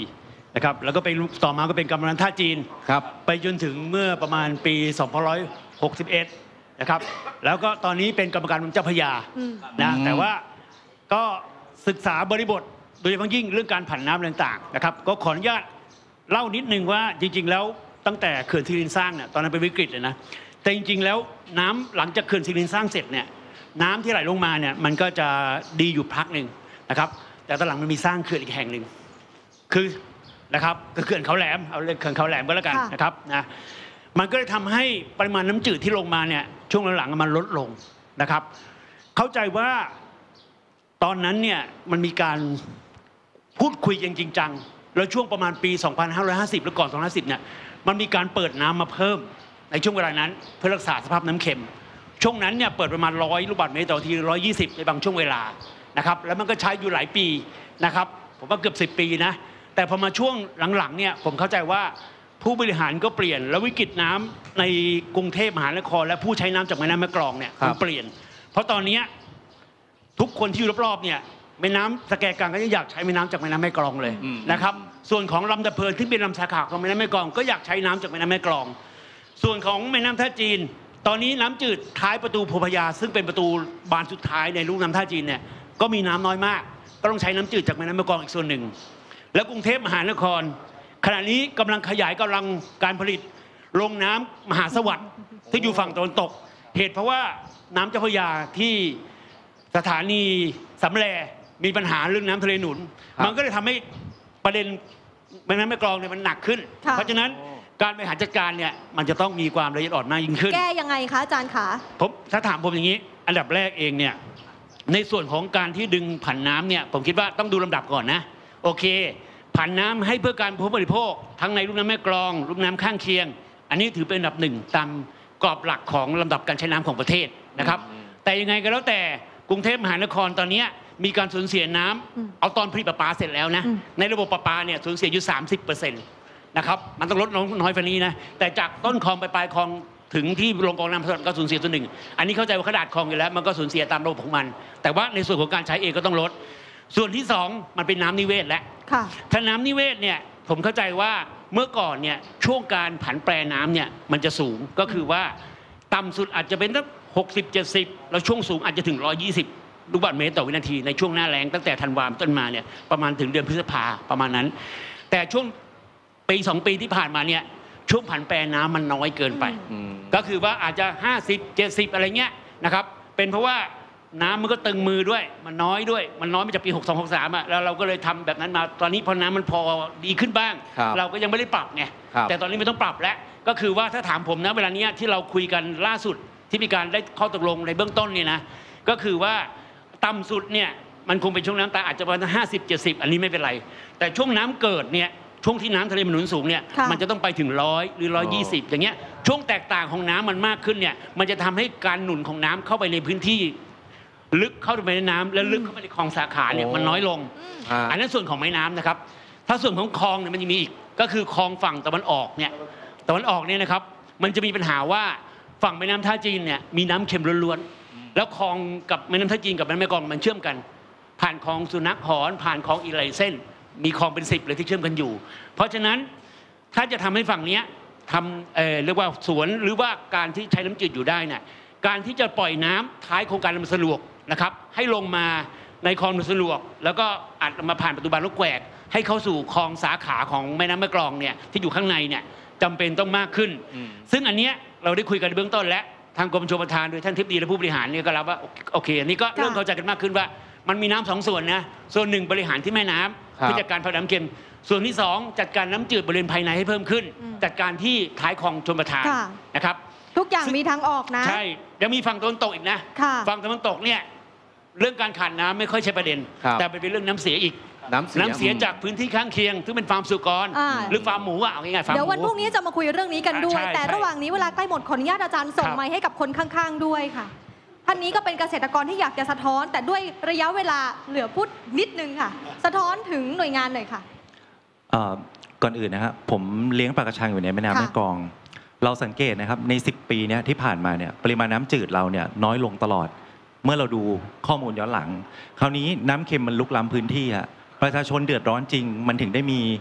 นะครับแล้วก็ไปต่อมาก็เป็นกรรมการท่าจีนครับไปจนถึงเมื่อประมาณปีสองพันห้าร้อยหกสิบเอ็ดนะครับแล้วก็ตอนนี้เป็นกรรมการเจ้าพระยานะแต่ว่าก็ศึกษาบริบทโดยเฉพาะยิ่งเรื่องการผันน้ำต่างๆนะครับก็ขออนุญาตเล่านิดนึงว่าจริงๆแล้วตั้งแต่เขื่อนศิรินทร์สร้างเนี่ยตอนนั้นเป็นวิกฤตเลยนะแต่จริงๆแล้วน้ำหลังจากเขื่อนศิรินทร์สร้างเสร็จเนี่ยน้ำที่ไหลลงมาเนี่ยมันก็จะดีอยู่พักหนึ่งนะครับแต่ตอนหลังมันมีสร้างเขื่อนอีกแห่งหนึ่งคือนะครับก็เขื่อนเขาแหลมเอาเรียกเขื่อนเขาแหลมก็แล้วกันนะครับนะมันก็เลยทำให้ปริมาณน้ำจืดที่ลงมาเนี่ยช่วงหลังๆมันลดลงนะครับเข้าใจว่าตอนนั้นเนี่ยมันมีการพูดคุยจริงจังแล้วช่วงประมาณปี สองพันห้าร้อยห้าสิบ แล้วก่อน สองพันห้าร้อยห้าสิบ เนี่ยมันมีการเปิดน้ำมาเพิ่มในช่วงเวลานั้นเพื่อรักษาสภาพน้ำเค็มช่วงนั้นเนี่ยเปิดประมาณร้อยลูกบาศก์เมตรต่อทีหนึ่งร้อยยี่สิบในบางช่วงเวลานะครับแล้วมันก็ใช้อยู่หลายปีนะครับผมว่าเกือบสิบปีนะแต่พอมาช่วงหลังๆเนี่ยผมเข้าใจว่าผู้บริหารก็เปลี่ยนแล้ววิกฤตน้ำในกรุงเทพมหานครและผู้ใช้น้ำจากแม่น้ำแม่กลองเนี่ยมันเปลี่ยนเพราะตอนนี้ทุกคนที่อยู่รอบๆเนี่ยแม่น้ำสแกกลางก็ยังอยากใช้แม่น้ำจากแม่น้ำแม่กลองเลยนะครับส่วนของลำตะเพินที่เป็นลำสาขาของแม่น้ำแม่กลองก็อยากใช้น้ำจากแม่น้ำแม่กลองส่วนของแม่น้ำท่าจีนตอนนี้น้ำจืดท้ายประตูโพพยาซึ่งเป็นประตูบานสุดท้ายในลุ่มน้ำท่าจีนเนี่ยก็มีน้ำน้อยมากก็ต้องใช้น้ำจืดจากแม่น้ำแม่กลองอีกส่วนหนึ่งแล้วกรุงเทพมหานครขณะนี้กำลังขยายกำลังการผลิตโรงน้ำมหาสวัสดิ์ที่อยู่ฝั่งตะวันตกเหตุเพราะว่าน้ำเจ้าพระยาที่สถานีสำแรมีปัญหาเรื่องน้ำทะเลหนุนมันก็เลยทำให้ประเด็นแม่น้ำแม่กลองเนี่ยมันหนักขึ้นเพราะฉะนั้นการบริหารจัดการเนี่ยมันจะต้องมีความละเอียดอ่อนมากยิ่งขึ้นแก้ยังไงคะอาจารย์คะผมถ้าถามผมอย่างนี้อันดับแรกเองเนี่ยในส่วนของการที่ดึงผันน้ำเนี่ยผมคิดว่าต้องดูลำดับก่อนนะโอเคผันน้ำให้เพื่อการผู้บริโภคทั้งในลุ่มน้ำแม่กลองลุ่มน้ำข้างเคียงอันนี้ถือเป็นอันดับหนึ่งตามกรอบหลักของลำดับการใช้น้ำของประเทศนะครับแต่ยังไงก็แล้วแต่กรุงเทพมหานครตอนนี้มีการสูญเสียน้ำเอาตอนผลิตประปาเสร็จแล้วนะในระบบประปาเนี่ยสูญเสียอยู่ สามสิบเปอร์เซ็นต์ นะครับมันต้องลดน้อยกว่านี้นะแต่จากต้นคลองไปปลายคลองถึงที่ลงกองน้ำก็สูญเสียตัวหนึ่งอันนี้เข้าใจว่าขนาดคลองอยู่แล้วมันก็สูญเสียตามระบบของมันแต่ว่าในส่วนของการใช้เองก็ต้องลดส่วนที่สองมันเป็นน้ำนิเวศและถ้าน้ำนิเวศเนี่ยผมเข้าใจว่าเมื่อก่อนเนี่ยช่วงการผันแปรน้ำเนี่ยมันจะสูงก็คือว่าต่ำสุดอาจจะเป็นสักหกสิบ เจ็ดสิบแล้วช่วงสูงอาจจะถึงหนึ่งร้อยยี่สิบลูกบาศก์เมตรต่อวินาทีในช่วงหน้าแล้งตั้งแต่ธันวาคมต้นมาเนี่ยประมาณถึงเดือนพฤษภาประมาณนั้นแต่ช่วงปีสองปีที่ผ่านมาเนี่ยช่วงผันแปรน้ำมันน้อยเกินไปก็คือว่าอาจจะห้าสิบ เจ็ดสิบอะไรเงี้ยนะครับเป็นเพราะว่าน้ำมันก็ตึงมือด้วยมันน้อยด้วยมันน้อยมาจากปีหกสอง หกสามอ่ะแล้วเราก็เลยทำแบบนั้นมาตอนนี้พอน้ำมันพอดีขึ้นบ้างเราก็ยังไม่ได้ปรับไงแต่ตอนนี้ไม่ต้องปรับแล้วก็คือว่าถ้าถามผมนะเวลานี้ที่เราคุยกันล่าสุดที่มีการได้ข้อตกลงในเบื้องต้นเนี่ยนะก็คือว่าต่ำสุดเนี่ยมันคงเป็นช่วงน้ำตาอาจจะประมาณห้าสิบ เจ็ดสิบอันนี้ไม่เป็นไรแต่ช่วงน้ำเกิดเนี่ยช่วงที่น้ำทะเลมันหนุนสูงเนี่ยมันจะต้องไปถึงร้อยหรือร้อยยี่สิบอย่างเงี้ยช่วงแตกต่างของน้ำมันมากขึ้นเนี่ยมันจะทำให้การหนุนของน้ำเข้าไปในพื้นที่ลึกเข้าไปในน้ำและลึกเข้าไปในคลองสาขาเนี่ยมันน้อยลงอันนั้นส่วนของแม่น้ำนะครับถ้าส่วนของคลองเนี่ยมันจะมีอีกก็คือคลองฝั่งตะวันออกเนี่ยตะวันออกเนี่ยนะครับมันจะมีปัญหาว่าฝั่งแม่น้ำท่าจีนเนี่ยมีน้ำเค็มล้วนๆแล้วคลองกับแม่น้ำท่าจีนกับแม่น้ำแม่กลองมันเชื่อมกันผ่านคลองสุนัขหอนผ่านคลองอีไหลเส้นมีคลองเป็นสิบเลยที่เชื่อมกันอยู่เพราะฉะนั้นถ้าจะทำให้ฝั่งนี้ทำเอ่อเรียกว่าสวนหรือว่าการที่ใช้น้ำจืดอยู่ได้เนี่ยการที่จะปล่อยน้ำท้ายโครงการลำสะดวกนะครับให้ลงมาในคลองลำสะดวกแล้วก็อัดมาผ่านประตูบานลูกแกวกให้เข้าสู่คลองสาขาของแม่น้ำแม่กลองเนี่ยที่อยู่ข้างในเนี่ยจำเป็นต้องมากขึ้นซึ่งอันเนี้ยเราได้คุยกันในเบื้องต้นและทางกรมชลประทานโดยท่านทิพดีและผู้บริหารเนี่ยก็รับว่าโอเคอันนี้ก็เริ่มเข้าใจกันมากขึ้นว่ามันมีน้ำสองส่วนนะส่วนหนึ่งบริหารที่แม่น้ำที่จัดการผลักดันน้ำเค็มส่วนที่สองจัดการน้ำจืดบริเวณภายในให้เพิ่มขึ้นจัดการที่ท้ายคลองชลประทานนะครับทุกอย่างมีทางออกนะใช่ยังมีฝั่งตะวันตกอีกนะฝั่งตะวันตกเนี่ยเรื่องการขาดน้ำไม่ค่อยใช่ประเด็นแต่เป็นเรื่องน้ำเสียอีกน้ำเสียน้ำเสียจากพื้นที่ข้างเคียงซึ่งเป็นฟาร์มสุกรหรือฟาร์มหมูอ่ะเอาง่ายๆฟาร์มหมูเดี๋ยววันพรุ่งนี้จะมาคุยเรื่องนี้กันด้วยแต่ระหว่างนี้เวลาใกล้หมดขออนุญาตอาจารย์ส่งไมค์ให้กับคนข้างๆด้วยค่ะท่านนี้ก็เป็นเกษตรกรที่อยากจะสะท้อนแต่ด้วยระยะเวลาเหลือพูดนิดนึงค่ะสะท้อนถึงหน่วยงานหน่อยค่ะก่อนอื่นนะครับผมเลี้ยงปลากระชังอยู่ในแม่น้ำแม่กลองเราสังเกตนะครับในสิบปีนี้ที่ผ่านมาเนี่ยปริมาณน้ำจืดเราเนี่ยน้อยลงตลอดเมื่อเราดูข้อมูลย้อนหลังคราวนี้น้ำเค็มมันลุกล้ำพื้นที่ฮะประชาชนเดือดร้อนจริงมันถึงได้มี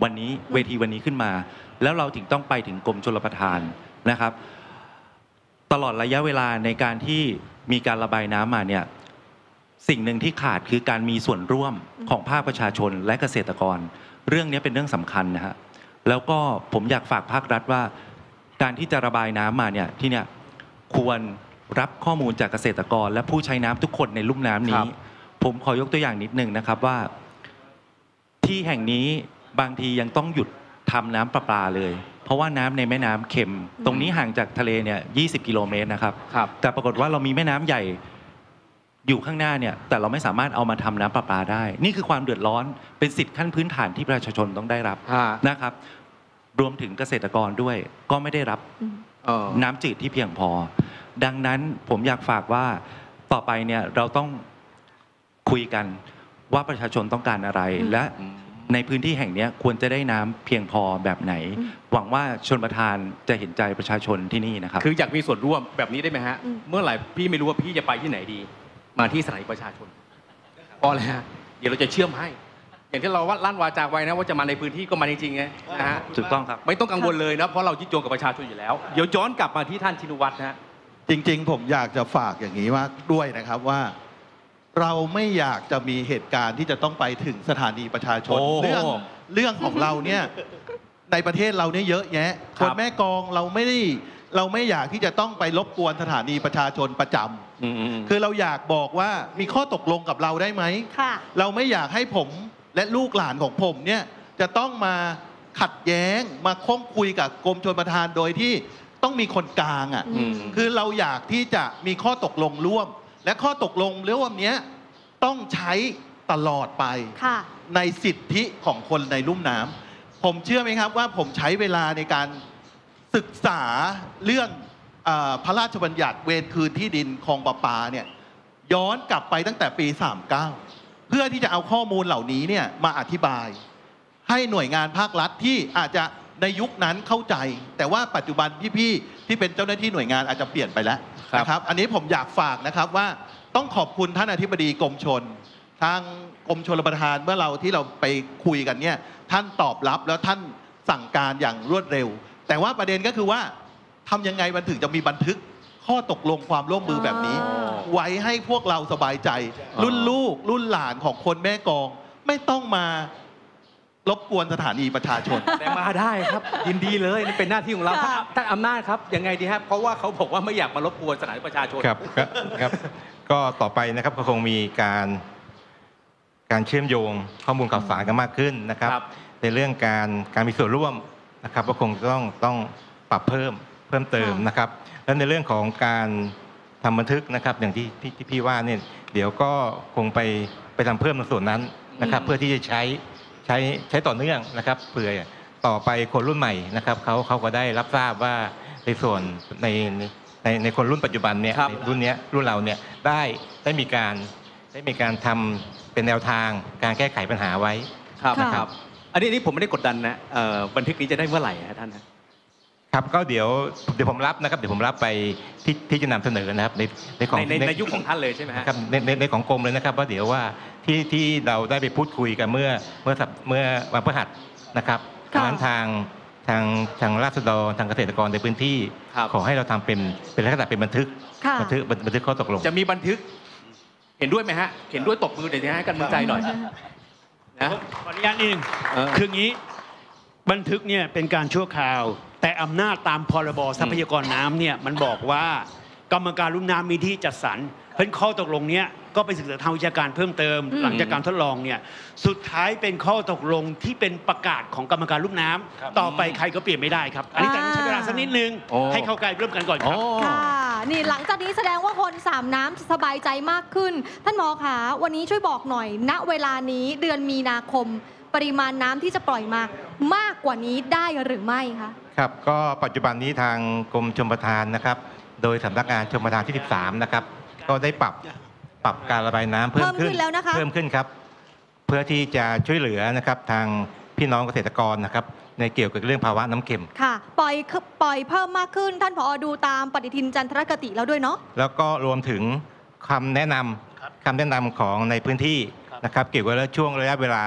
วันนี้เวทีวันนี้ขึ้นมา แล้วเราถึงต้องไปถึงกรมชลประทานนะครับ ตลอดระยะเวลาในการที่มีการระบายน้ำมาเนี่ยสิ่งหนึ่งที่ขาดคือการมีส่วนร่วมของภาคประชาชนและเกษตรกร เรื่องนี้เป็นเรื่องสำคัญนะฮะแล้วก็ผมอยากฝากภาครัฐว่าการที่จะระบายน้ำมาเนี่ยที่เนี่ยควรรับข้อมูลจากเกษตรกรและผู้ใช้น้ำทุกคนในลุ่มน้ำนี้ ผมขอยกตัวอย่างนิดนึงนะครับว่าที่แห่งนี้บางทียังต้องหยุดทำน้ำประปาเลยเพราะว่าน้ำในแม่น้ำเค็มตรงนี้ห่างจากทะเลเนี่ยยี่สิบกิโลเมตรนะครับแต่ปรากฏว่าเรามีแม่น้ำใหญ่อยู่ข้างหน้าเนี่ยแต่เราไม่สามารถเอามาทำน้ำประปาได้นี่คือความเดือดร้อนเป็นสิทธิขั้นพื้นฐานที่ประชาชนต้องได้รับนะครับรวมถึงเกษตรกรด้วยก็ไม่ได้รับน้ำจืดที่เพียงพอดังนั้นผมอยากฝากว่าต่อไปเนี่ยเราต้องคุยกันว่าประชาชนต้องการอะไรและในพื้นที่แห่งนี้ควรจะได้น้ำเพียงพอแบบไหนหวังว่าชลประทานจะเห็นใจประชาชนที่นี่นะครับคืออยากมีส่วนร่วมแบบนี้ได้ไหมฮะเมื่อไหร่พี่ไม่รู้ว่าพี่จะไปที่ไหนดีมาที่สถานีประชาชนพอแล้วฮะเดี๋ยวเราจะเชื่อมให้อย่างที่เราว่าลั่นวาจาไว้นะว่าจะมาในพื้นที่ก็มาจริงๆไงนะฮะถูกต้องครับไม่ต้องกังวลเลยนะเพราะเรายึดโยงกับประชาชนอยู่แล้วเดี๋ยวย้อนกลับมาที่ท่านชินวัตรนะฮะจริงๆผมอยากจะฝากอย่างนี้ว่าด้วยนะครับว่าเราไม่อยากจะมีเหตุการณ์ที่จะต้องไปถึงสถานีประชาชนเรื่องเรื่องของเราเนี่ยในประเทศเราเนี่ยเยอะแยะคนแม่กองเราไม่ได้เราไม่อยากที่จะต้องไปรบกวนสถานีประชาชนประจำคือเราอยากบอกว่ามีข้อตกลงกับเราได้ไหมเราไม่อยากให้ผมและลูกหลานของผมเนี่ยจะต้องมาขัดแย้งมาค้งคุยกับกรมชลประทานโดยที่ต้องมีคนกลางอ่ะคือเราอยากที่จะมีข้อตกลงร่วมและข้อตกลงร่วมนี้ต้องใช้ตลอดไปในสิทธิของคนในลุ่มน้ำผมเชื่อไหมครับว่าผมใช้เวลาในการศึกษาเรื่องพระราชบัญญัติเวรคืนที่ดินคลองประปาเนี่ยย้อนกลับไปตั้งแต่ปีสามสิบเก้าเพื่อที่จะเอาข้อมูลเหล่านี้เนี่ยมาอธิบายให้หน่วยงานภาครัฐที่อาจจะในยุคนั้นเข้าใจแต่ว่าปัจจุบันพี่ๆที่เป็นเจ้าหน้าที่หน่วยงานอาจจะเปลี่ยนไปแล้วนะครับอันนี้ผมอยากฝากนะครับว่าต้องขอบคุณท่านอธิบดีกรมชลทางกรมชลประทานเมื่อเราที่เราไปคุยกันเนี่ยท่านตอบรับแล้วท่านสั่งการอย่างรวดเร็วแต่ว่าประเด็นก็คือว่าทำยังไงมันถึงจะมีบันทึกข้อตกลงความร่วมมือแบบนี้ไว้ให้พวกเราสบายใจรุ่นลูกรุ่นหลานของคนแม่กองไม่ต้องมารบกวนสถานีประชาชนแต่มาได้ครับยินดีเลยนี่เป็นหน้าที่ของเราท่านอำนาจครับยังไงดีครับเพราะว่าเขาบอกว่าไม่อยากมารบกวนสถานีประชาชนครับครับก็ต่อไปนะครับก็คงมีการการเชื่อมโยงข้อมูลข่าวสารกันมากขึ้นนะครับในเรื่องการการมีส่วนร่วมนะครับก็คงต้องต้องปรับเพิ่มเพิ่มเติมนะครับและในเรื่องของการทำบันทึกนะครับอย่างที่ที่พี่ว่าเนี่ยเดี๋ยวก็คงไปไปทำเพิ่มในส่วนนั้นนะครับเพื่อที่จะใช้ใช้ใช้ต่อเนื่องนะครับเผื่อต่อไปคนรุ่นใหม่นะครับเขาเขาก็ได้รับทราบว่าในส่วนในในในคนรุ่นปัจจุบันเนี่ยรุ่นเนี้ยรุ่นเราเนี่ยได้ได้มีการได้มีการทำเป็นแนวทางการแก้ไขปัญหาไว้นะครับอันนี้นี่ผมไม่ได้กดดันนะบันทึกนี้จะได้เมื่อไหร่ท่านครับก็เดี๋ยวเดี๋ยวผมรับนะครับเดี๋ยวผมรับไปที่ที่จะนำเสนอนะครับในในของในในยุคของท่านเลยใช่ไหมครับในในในของกรมเลยนะครับว่าเดี๋ยวว่าที่ที่เราได้ไปพูดคุยกันเมื่อเมื่อเมื่อวันพฤหัสนะครับทางทางทางทางราษฎรทางเกษตรกรในพื้นที่ขอให้เราทำเป็นเป็นลักษณะเป็นบันทึกบันทึกบันทึกข้อตกลงจะมีบันทึกเห็นด้วยไหมฮะเห็นด้วยตบมือเดี๋ยวให้กันมือใจหน่อยนะขออนุญาตนิดนึงคืออย่างนี้บันทึกเนี่ยเป็นการชั่วคราวแต่อำนาจตามพรบทรัพยากรน้ำเนี่ยมันบอกว่ากรรมการลุ่มน้ำมีที่จัดสรรเพราะข้อตกลงเนี้ยก็ไปศึกษาทางวิชาการเพิ่มเติมหลังจากการทดลองเนี่ยสุดท้ายเป็นข้อตกลงที่เป็นประกาศของกรรมการลุ่มน้ำต่อไปใครก็เปลี่ยนไม่ได้ครับอันนี้แต่ต้องใช้เวลาสักนิดนึงให้เข้าใกล้เริ่มกันก่อนครับค่ะนี่หลังจากนี้แสดงว่าคนสามน้ำจะสบายใจมากขึ้นท่านหมอคะวันนี้ช่วยบอกหน่อยณเวลานี้เดือนมีนาคมปริมาณน้ำที่จะปล่อยมามากกว่านี้ได้หรือไม่คะครับก็ปัจจุบันนี้ทางกรมชลประทานนะครับโดยสำนักงานชลประทานที่สิบสามนะครับก็ได้ปรับปรับการระบายน้ำเพิ่มขึ้นแล้วนะคะเพิ่มขึ้นครับเพื่อที่จะช่วยเหลือนะครับทางพี่น้องเกษตรกรนะครับในเกี่ยวกับเรื่องภาวะน้ำเค็มค่ะปล่อยปล่อยเพิ่มมากขึ้นท่านผอ.ดูตามปฏิทินจันทรคติแล้วด้วยเนาะแล้วก็รวมถึงคำแนะนำคำแนะนำของในพื้นที่นะครับเกี่ยวกับช่วงระยะเวลา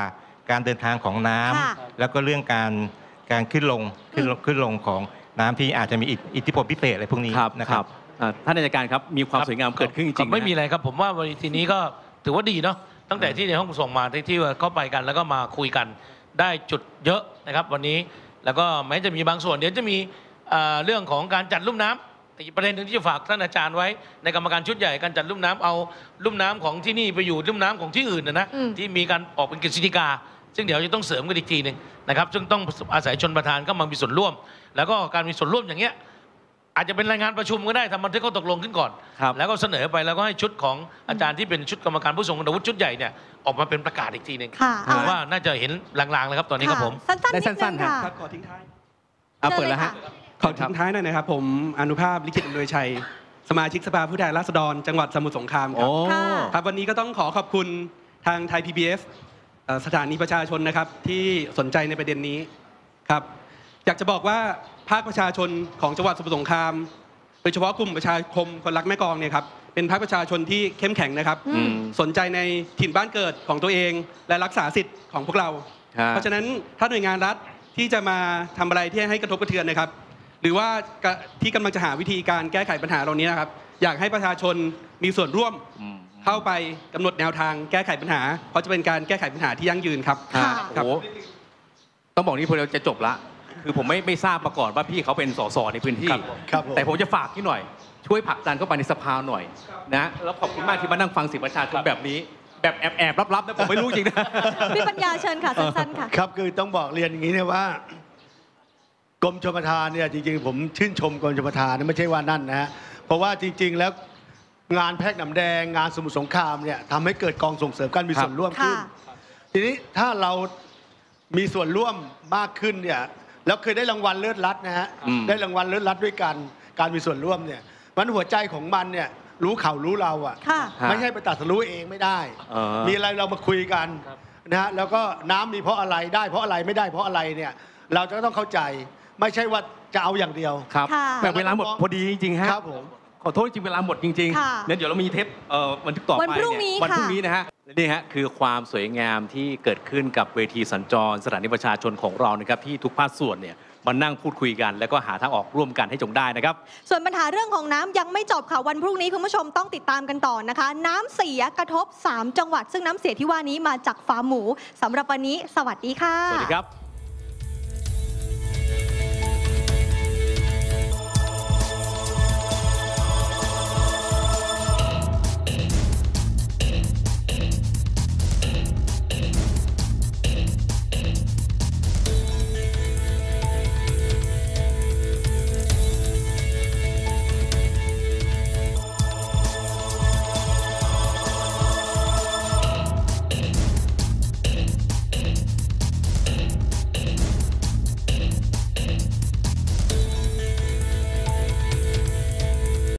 การเดินทางของน้ำค่ะแล้วก็เรื่องการการขึ้นลงขึ้นลงขึ้นลงของน้ำที่อาจจะมีอิทอิทธิพลพิเศษอะไรพวกนี้ครับนะครับอ่าท่านอัยการครับมีความสวยงามเกิดขึ้นจริงๆไม่มีนะอะไรครับ ผมว่าวันทีนี้ก็ถือว่าดีเนาะตั้งแต่ที่ในห้องส่งมาที่ที่ว่าเข้าไปกันแล้วก็มาคุยกันได้จุดเยอะนะครับวันนี้แล้วก็แม้จะมีบางส่วนเดี๋ยวจะมีเอ่อเรื่องของการจัดลุ่มน้ำแต่อีกประเด็นหนึ่งที่จะฝากท่านอาจารย์ไว้ในกรรมการชุดใหญ่การจัดลุ่มน้ำเอาลุ่มน้ำของที่นี่ไปอยู่ลุ่มน้ำของที่อื่นนะนะอืมที่มีการออกเป็นกฤษฎีกา ซึ่งเดี๋ยวจะต้องเสริมกันอีกทีหนึ่งนะครับซึ่งต้องอาศัยชนประธานเข้ามามีส่วนร่วม แล้วก็การมีส่วนร่วมอย่างเงี้ยอาจจะเป็นรายงานประชุมก็ได้ทำบันทึกข้อตกลงขึ้นก่อนครับแล้วก็เสนอไปแล้วก็ให้ชุดของอาจารย์ที่เป็นชุดกรรมการผู้ทรงคุณวุฒิชุดใหญ่เนี่ยออกมาเป็นประกาศอีกทีหนึ่งค่ะผมว่าน่าจะเห็นลางๆแล้วครับตอนนี้ครับผมสั้นๆนิดนึงค่ะขอทิ้งท้ายอ่ะเปิดแล้วฮะขอทิ้งท้ายหน่อยนะครับ ผมอนุภาพลิขิตอำนวยชัย สมาชิกสภาผู้แทนราษฎรจังหวัดสมุทรสงครามครับโอ้ค่ะครับวันนี้ก็ต้องขอขอบคุณทางไทย พี บี เอส เอ่อสถานีประชาชนนะครับที่สนใจในประเด็นนี้ครับอยากจะบอกว่าภาคประชาชนของจังหวัดสมุทรสงครามโดยเฉพาะกลุ่มประชาคมคนรักแม่กลองเนี่ยครับเป็นภาคประชาชนที่เข้มแข็งนะครับอืมสนใจในถิ่นบ้านเกิดของตัวเอง และรักษาสิทธิ์ของพวกเราครับเพราะฉะนั้นถ้าหน่วยงานรัฐที่จะมาทำอะไรที่ให้กระทบกระเทือนนะครับ หรือว่าที่กำลังจะหาวิธีการแก้ไขปัญหาเหล่านี้นะครับ อยากให้ประชาชนมีส่วนร่วมอืมเข้าไปกำหนดแนวทางแก้ไขปัญหา เพราะจะเป็นการแก้ไขปัญหาที่ยั่งยืนครับฮะครับโอ้โหต้องบอกนี่พอเราจะจบละ คือผมไม่ไม่ทราบมาก่อนว่าพี่เขาเป็นสสในพื้นที่ครับผมแต่ผมจะฝากพี่หน่อย ช่วยผลักดันเข้าไปในสภาหน่อยนะแล้วขอบคุณมากที่มานั่งฟังเสียงประชาชนแบบนี้ แบบแอบแอบๆลับๆนะผมไม่รู้จริงนะพี่ปัญญาเชิญค่ะสั้นๆค่ะครับคือต้องบอกเรียนอย่างนี้เนี่ยว่ากรมชลประทานเนี่ยจริงๆ ผมชื่นชมกรมชลประทานนะไม่ใช่ว่านั่นนะฮะเพราะว่าจริง ๆ แล้วงานแพ็กหนำแดงงานสมุทรสงครามเนี่ยทำให้เกิดกองส่งเสริมการมีส่วนร่วมขึ้นค่ะทีนี้ถ้าเรามีส่วนร่วมมากขึ้นเนี่ยแล้วเคยได้รางวัลเลิศรัฐนะฮะอืมได้รางวัลเลิศรัฐด้วยกันการมีส่วนร่วมเนี่ยมันหัวใจของมันเนี่ยรู้เขารู้เราอ่ะค่ะไม่ใช่ไปตัดสรู้เองไม่ได้เออมีอะไรเรามาคุยกันนะฮะแล้วก็น้ำมีเพราะอะไรได้เพราะอะไรไม่ได้เพราะอะไรเนี่ยเราจะต้องเข้าใจไม่ใช่ว่าจะเอาอย่างเดียวครับค่ะแต่เวลาหมดพอดีจริงๆฮะครับผมขอโทษจริงเวลาหมดจริงค่ะๆเนี่ยเดี๋ยวเรามีเทปเอ่อบันทึกต่อไปวันพรุ่งนี้เยวันพรุ่งค่ะนี้นะฮะและนี่ฮะคือความสวยงามที่เกิดขึ้นกับเวทีสัญจรสถานีประชาชนของเรานะครับที่ทุกภาคส่วนเนี่ยมานั่งพูดคุยกัน แล้วก็หาทางออกร่วมกันให้จงได้นะครับส่วนปัญหาเรื่องของน้ำยังไม่จบค่ะวันพรุ่งนี้คุณผู้ชมต้องติดตามกันต่อนะคะ น้ำเสียกระทบ สาม จังหวัด ซึ่งน้ำเสียที่ว่านี้มาจากฟาร์มหมูสำหรับวันนี้ สวัสดีค่ะสวัสดีครับ